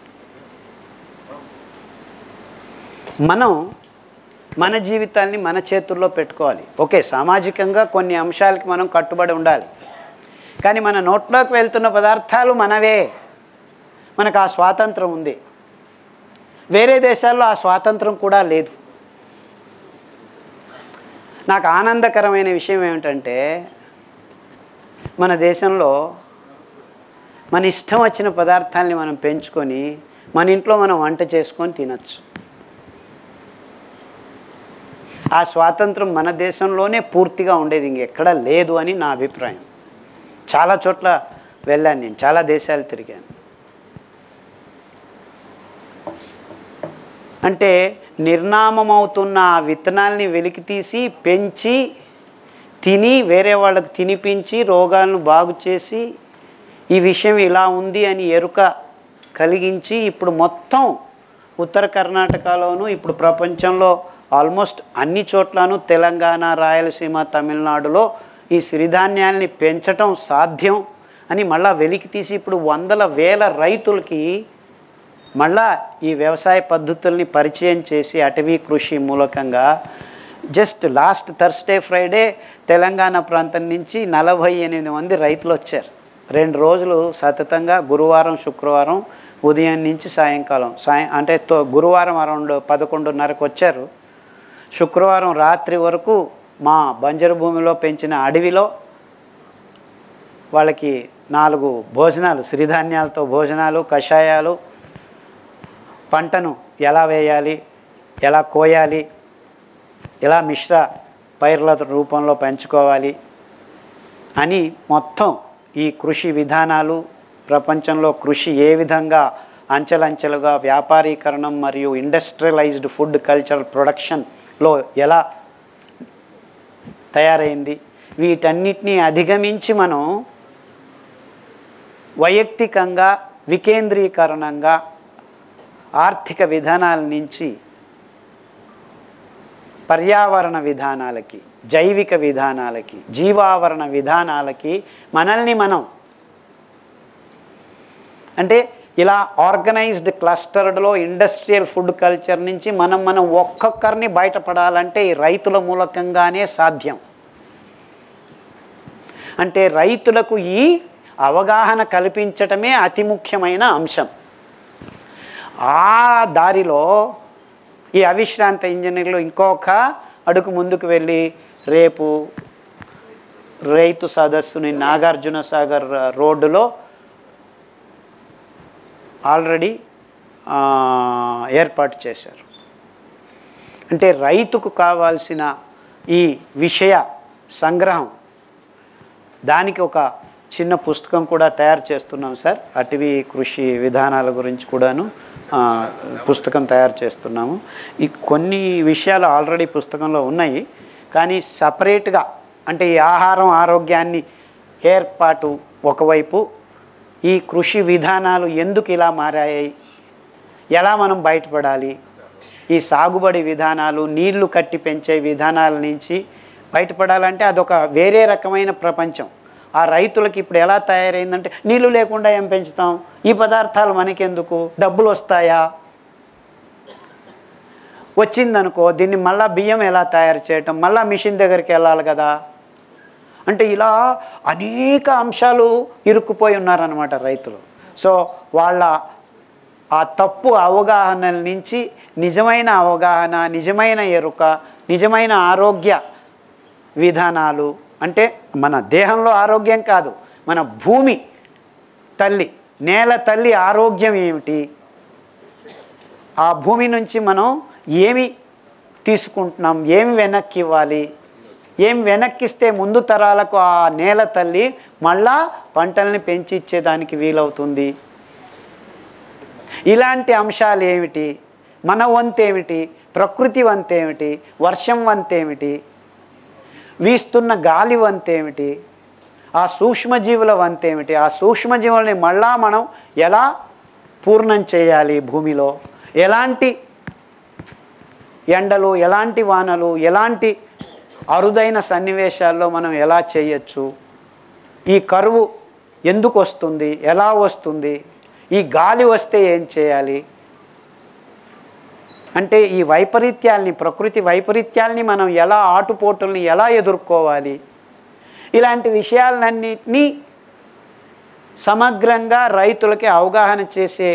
మనం మన జీవితాన్ని మన చేతుల్లో పెట్టుకోవాలి. ఓకే, సామాజికంగా కొన్ని అంశాలకి మనం కట్టుబడి ఉండాలి, కానీ మన నోట్లోకి వెళ్తున్న పదార్థాలు మనవే. మనకు ఆ స్వాతంత్రం ఉంది. వేరే దేశాల్లో ఆ స్వాతంత్రం కూడా లేదు. నాకు ఆనందకరమైన విషయం ఏమిటంటే, మన దేశంలో మన ఇష్టం వచ్చిన పదార్థాలని మనం పెంచుకొని మన ఇంట్లో మనం వంట చేసుకొని తినచ్చు. ఆ స్వాతంత్రం మన దేశంలోనే పూర్తిగా ఉండేది, ఇంకెక్కడా లేదు అని నా అభిప్రాయం. చాలా చోట్ల వెళ్ళాను, నేను చాలా దేశాలు తిరిగాను. అంటే నిర్నామమవుతున్న ఆ విత్తనాల్ని వెలికి తీసి పెంచి తిని వేరే వాళ్ళకు తినిపించి రోగాలను బాగు చేసి ఈ విషయం ఇలా ఉంది అని ఎరుక కలిగించి ఇప్పుడు మొత్తం ఉత్తర కర్ణాటకలోను, ఇప్పుడు ప్రపంచంలో ఆల్మోస్ట్ అన్ని చోట్లను, తెలంగాణ, రాయలసీమ, తమిళనాడులో ఈ సిరిధాన్యాల్ని పెంచటం సాధ్యం అని మళ్ళా వెలికి తీసి ఇప్పుడు వందల వేల రైతులకి మళ్ళా ఈ వ్యవసాయ పద్ధతుల్ని పరిచయం చేసి అటవీ కృషి మూలకంగా just last Thursday Friday Telangana ప్రాంతం నుంచి నలభై ఎనిమిది మంది రైతులు వచ్చారు. రెండు రోజులు సతతంగా గురువారం శుక్రవారం ఉదయం నుంచి సాయంకాలం సాయం అంటే తో గురువారం అరౌండ్ పదకొండున్నరకు వచ్చారు. శుక్రవారం రాత్రి వరకు మా బంజరు భూమిలో పెంచిన అడవిలో వాళ్ళకి నాలుగు భోజనాలు, సిరిధాన్యాలతో భోజనాలు, కషాయాలు, పంటను ఎలా వేయాలి, ఎలా కోయాలి, ఎలా మిశ్ర పైర్ల రూపంలో పెంచుకోవాలి అని మొత్తం ఈ కృషి విధానాలు, ప్రపంచంలో కృషి ఏ విధంగా అంచెలంచెలుగా వ్యాపారీకరణం మరియు ఇండస్ట్రియలైజ్డ్ ఫుడ్ కల్చర్ ప్రొడక్షన్లో ఎలా తయారైంది, వీటన్నిటినీ అధిగమించి మనం వైయక్తికంగా వికేంద్రీకరణంగా ఆర్థిక విధానాల నుంచి పర్యావరణ విధానాలకి, జైవిక విధానాలకి, జీవావరణ విధానాలకి మనల్ని మనం అంటే ఇలా ఆర్గనైజ్డ్ క్లస్టర్డ్లో ఇండస్ట్రియల్ ఫుడ్ కల్చర్ నుంచి మనం మనం ఒక్కొక్కరిని బయటపడాలంటే ఈ రైతుల మూలకంగానే సాధ్యం. అంటే రైతులకు ఈ అవగాహన కల్పించటమే అతి ముఖ్యమైన అంశం. ఆ దారిలో ఈ అవిశ్రాంత ఇంజనీర్లు ఇంకొక అడుగు ముందుకు వెళ్ళి రేపు రైతు సదస్సుని నాగార్జున సాగర్ రోడ్డులో ఆల్రెడీ ఏర్పాటు చేశారు. అంటే రైతుకు కావాల్సిన ఈ విషయ సంగ్రహం, దానికి ఒక చిన్న పుస్తకం కూడా తయారు చేస్తున్నాం సార్. అటవీ కృషి విధానాల గురించి కూడాను పుస్తకం తయారు చేస్తున్నాము. ఈ కొన్ని విషయాలు ఆల్రెడీ పుస్తకంలో ఉన్నాయి, కానీ సపరేట్గా అంటే ఈ ఆహారం ఆరోగ్యాన్ని ఏర్పాటు ఒకవైపు, ఈ కృషి విధానాలు ఎందుకు ఇలా మారాయి, ఎలా మనం బయటపడాలి, ఈ సాగుబడి విధానాలు, నీళ్లు కట్టి పెంచే విధానాల నుంచి బయటపడాలంటే అదొక వేరే రకమైన ప్రపంచం. ఆ రైతులకి ఇప్పుడు ఎలా తయారైందంటే నీళ్లు లేకుండా ఏం పెంచుతాం, ఈ పదార్థాలు మనకెందుకు, డబ్బులు వస్తాయా, వచ్చిందనుకో దీన్ని మళ్ళీ బియ్యం ఎలా తయారు చేయటం, మళ్ళీ మిషన్ దగ్గరికి వెళ్ళాలి కదా. అంటే ఇలా అనేక అంశాలు ఇరుక్కుపోయి ఉన్నారన్నమాట రైతులు. సో వాళ్ళ ఆ తప్పు అవగాహనల నుంచి నిజమైన అవగాహన, నిజమైన ఎరుక, నిజమైన ఆరోగ్య విధానాలు, అంటే మన దేహంలో ఆరోగ్యం కాదు, మన భూమి తల్లి, నేల తల్లి ఆరోగ్యం ఏమిటి, ఆ భూమి నుంచి మనం ఏమి తీసుకుంటున్నాం, ఏమి వెనక్కి ఇవ్వాలి, ఏం వెనక్కిస్తే ముందు తరాలకు ఆ నేల తల్లి మళ్ళా పంటల్ని పెంచి ఇచ్చేదానికి వీలవుతుంది. ఇలాంటి అంశాలు ఏమిటి, మన వంతేమిటి, ప్రకృతి వంతేమిటి, వర్షం వంతేమిటి, వీస్తున్న గాలి వంతేమిటి, ఆ సూక్ష్మజీవుల వంతేమిటి, ఆ సూక్ష్మజీవులని మళ్ళా మనం ఎలా పూర్ణం చేయాలి, భూమిలో ఎలాంటి ఎండలు, ఎలాంటి వానలు, ఎలాంటి అరుదైన సన్నివేశాల్లో మనం ఎలా చేయొచ్చు, ఈ కరువు ఎందుకు వస్తుంది, ఎలా వస్తుంది, ఈ గాలి వస్తే ఏం చేయాలి అంటే ఈ వైపరీత్యాల్ని, ప్రకృతి వైపరీత్యాల్ని మనం ఎలా, ఆటుపోటుల్ని ఎలా ఎదుర్కోవాలి, ఇలాంటి విషయాలన్నింటినీ సమగ్రంగా రైతులకి అవగాహన చేసే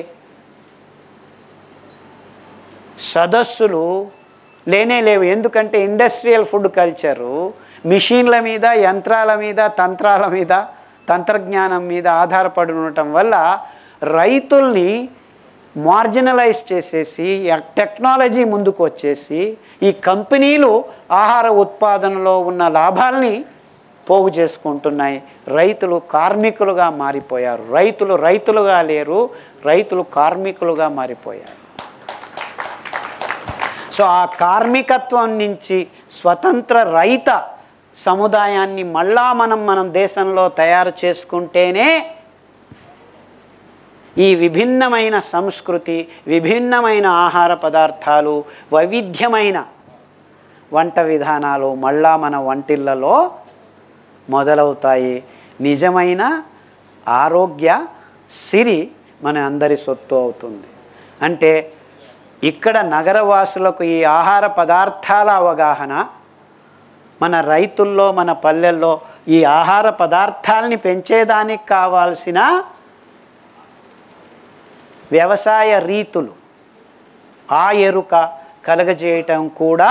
సదస్సులు లేనే లేవు. ఎందుకంటే ఇండస్ట్రియల్ ఫుడ్ కల్చరు మిషన్ల మీద, యంత్రాల మీద, తంత్రాల మీద, తంత్రజ్ఞానం మీద ఆధారపడి ఉండటం వల్ల రైతుల్ని మార్జినలైజ్ చేసేసి టెక్నాలజీ ముందుకు వచ్చేసి ఈ కంపెనీలు ఆహార ఉత్పాదనలో ఉన్న లాభాల్ని పోగు చేసుకుంటున్నాయి. రైతులు కార్మికులుగా మారిపోయారు. రైతులు రైతులుగా లేరు, రైతులు కార్మికులుగా మారిపోయారు. సో ఆ కార్మికత్వం నుంచి స్వతంత్ర రైత సముదాయాన్ని మళ్ళా మనం మనం దేశంలో తయారు చేసుకుంటేనే ఈ విభిన్నమైన సంస్కృతి, విభిన్నమైన ఆహార పదార్థాలు, వైవిధ్యమైన వంట విధానాలు మళ్ళా మన వంటిళ్ళలో మొదలవుతాయి. నిజమైన ఆరోగ్య సిరి మన అందరి సొత్తు అవుతుంది. అంటే ఇక్కడ నగరవాసులకు ఈ ఆహార పదార్థాల అవగాహన, మన రైతుల్లో, మన పల్లెల్లో ఈ ఆహార పదార్థాలని పెంచేదానికి కావాల్సిన వ్యవసాయ రీతులు, ఆ ఎరుక కలగజేయటం కూడా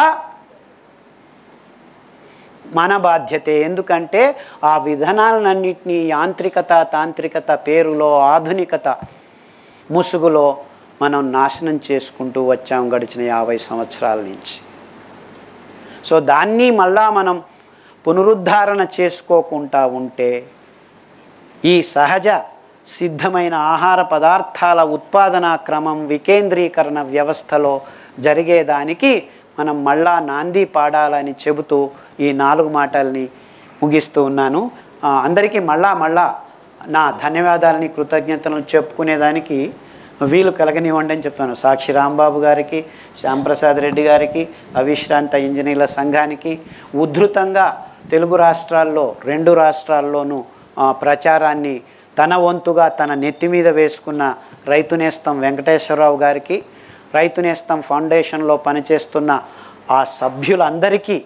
మన బాధ్యతే. ఎందుకంటే ఆ విధానాలన్నింటినీ యాంత్రికత, తాంత్రికత పేరులో, ఆధునికత ముసుగులో మనం నాశనం చేసుకుంటూ వచ్చాం గడిచిన యాభై సంవత్సరాల నుంచి. సో దాన్ని మళ్ళా మనం పునరుద్ధరణ చేసుకోకుండా ఉంటే ఈ సహజ సిద్ధమైన ఆహార పదార్థాల ఉత్పాదన క్రమం, వికేంద్రీకరణ వ్యవస్థలో జరిగేదానికి మనం మళ్ళా నాంది పాడాలని చెబుతూ ఈ నాలుగు మాటల్ని ముగిస్తూ ఉన్నాను. అందరికీ మళ్ళా మళ్ళా నా ధన్యవాదాలని, కృతజ్ఞతలను చెప్పుకునేదానికి వీలు కలగనివ్వండి అని చెప్తాను. సాక్షి రాంబాబు గారికి, శ్యాంప్రసాద్ రెడ్డి గారికి, అవిశ్రాంత ఇంజనీర్ల సంఘానికి, ఉద్ధృతంగా తెలుగు రాష్ట్రాల్లో రెండు రాష్ట్రాల్లోనూ ప్రచారాన్ని తన వంతుగా తన నెత్తి మీద వేసుకున్న రైతు నేస్తం వెంకటేశ్వరరావు గారికి, రైతు నేస్తం ఫౌండేషన్లో పనిచేస్తున్న ఆ సభ్యులందరికీ,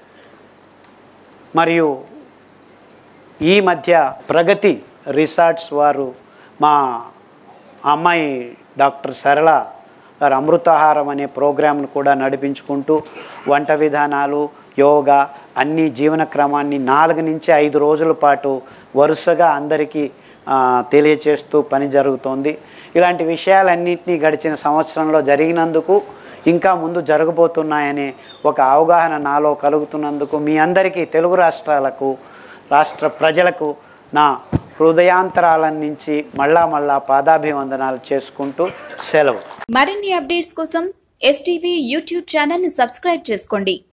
మరియు ఈ మధ్య ప్రగతి రిసార్ట్స్ వారు మా అమ్మాయి డాక్టర్ సరళ గారు అమృతాహారం అనే ప్రోగ్రాంను కూడా నడిపించుకుంటూ వంట విధానాలు, యోగా, అన్ని జీవన క్రమాన్ని నాలుగు నుంచి ఐదు రోజుల పాటు వరుసగా అందరికీ తెలియచేస్తూ పని జరుగుతోంది. ఇలాంటి విషయాలన్నింటినీ గడిచిన సంవత్సరంలో జరిగినందుకు, ఇంకా ముందు జరగబోతున్నాయనే ఒక అవగాహన నాలో కలుగుతున్నందుకు మీ అందరికీ, తెలుగు రాష్ట్రాలకు, రాష్ట్ర ప్రజలకు నా హృదయాంతరాల నుంచి మళ్ళా మళ్ళా పాదాభివందనాలు చేసుకుంటూ సెలవు. మరిన్ని అప్డేట్స్ కోసం ఎస్టీవీ యూట్యూబ్ ఛానల్ని సబ్స్క్రైబ్ చేసుకోండి.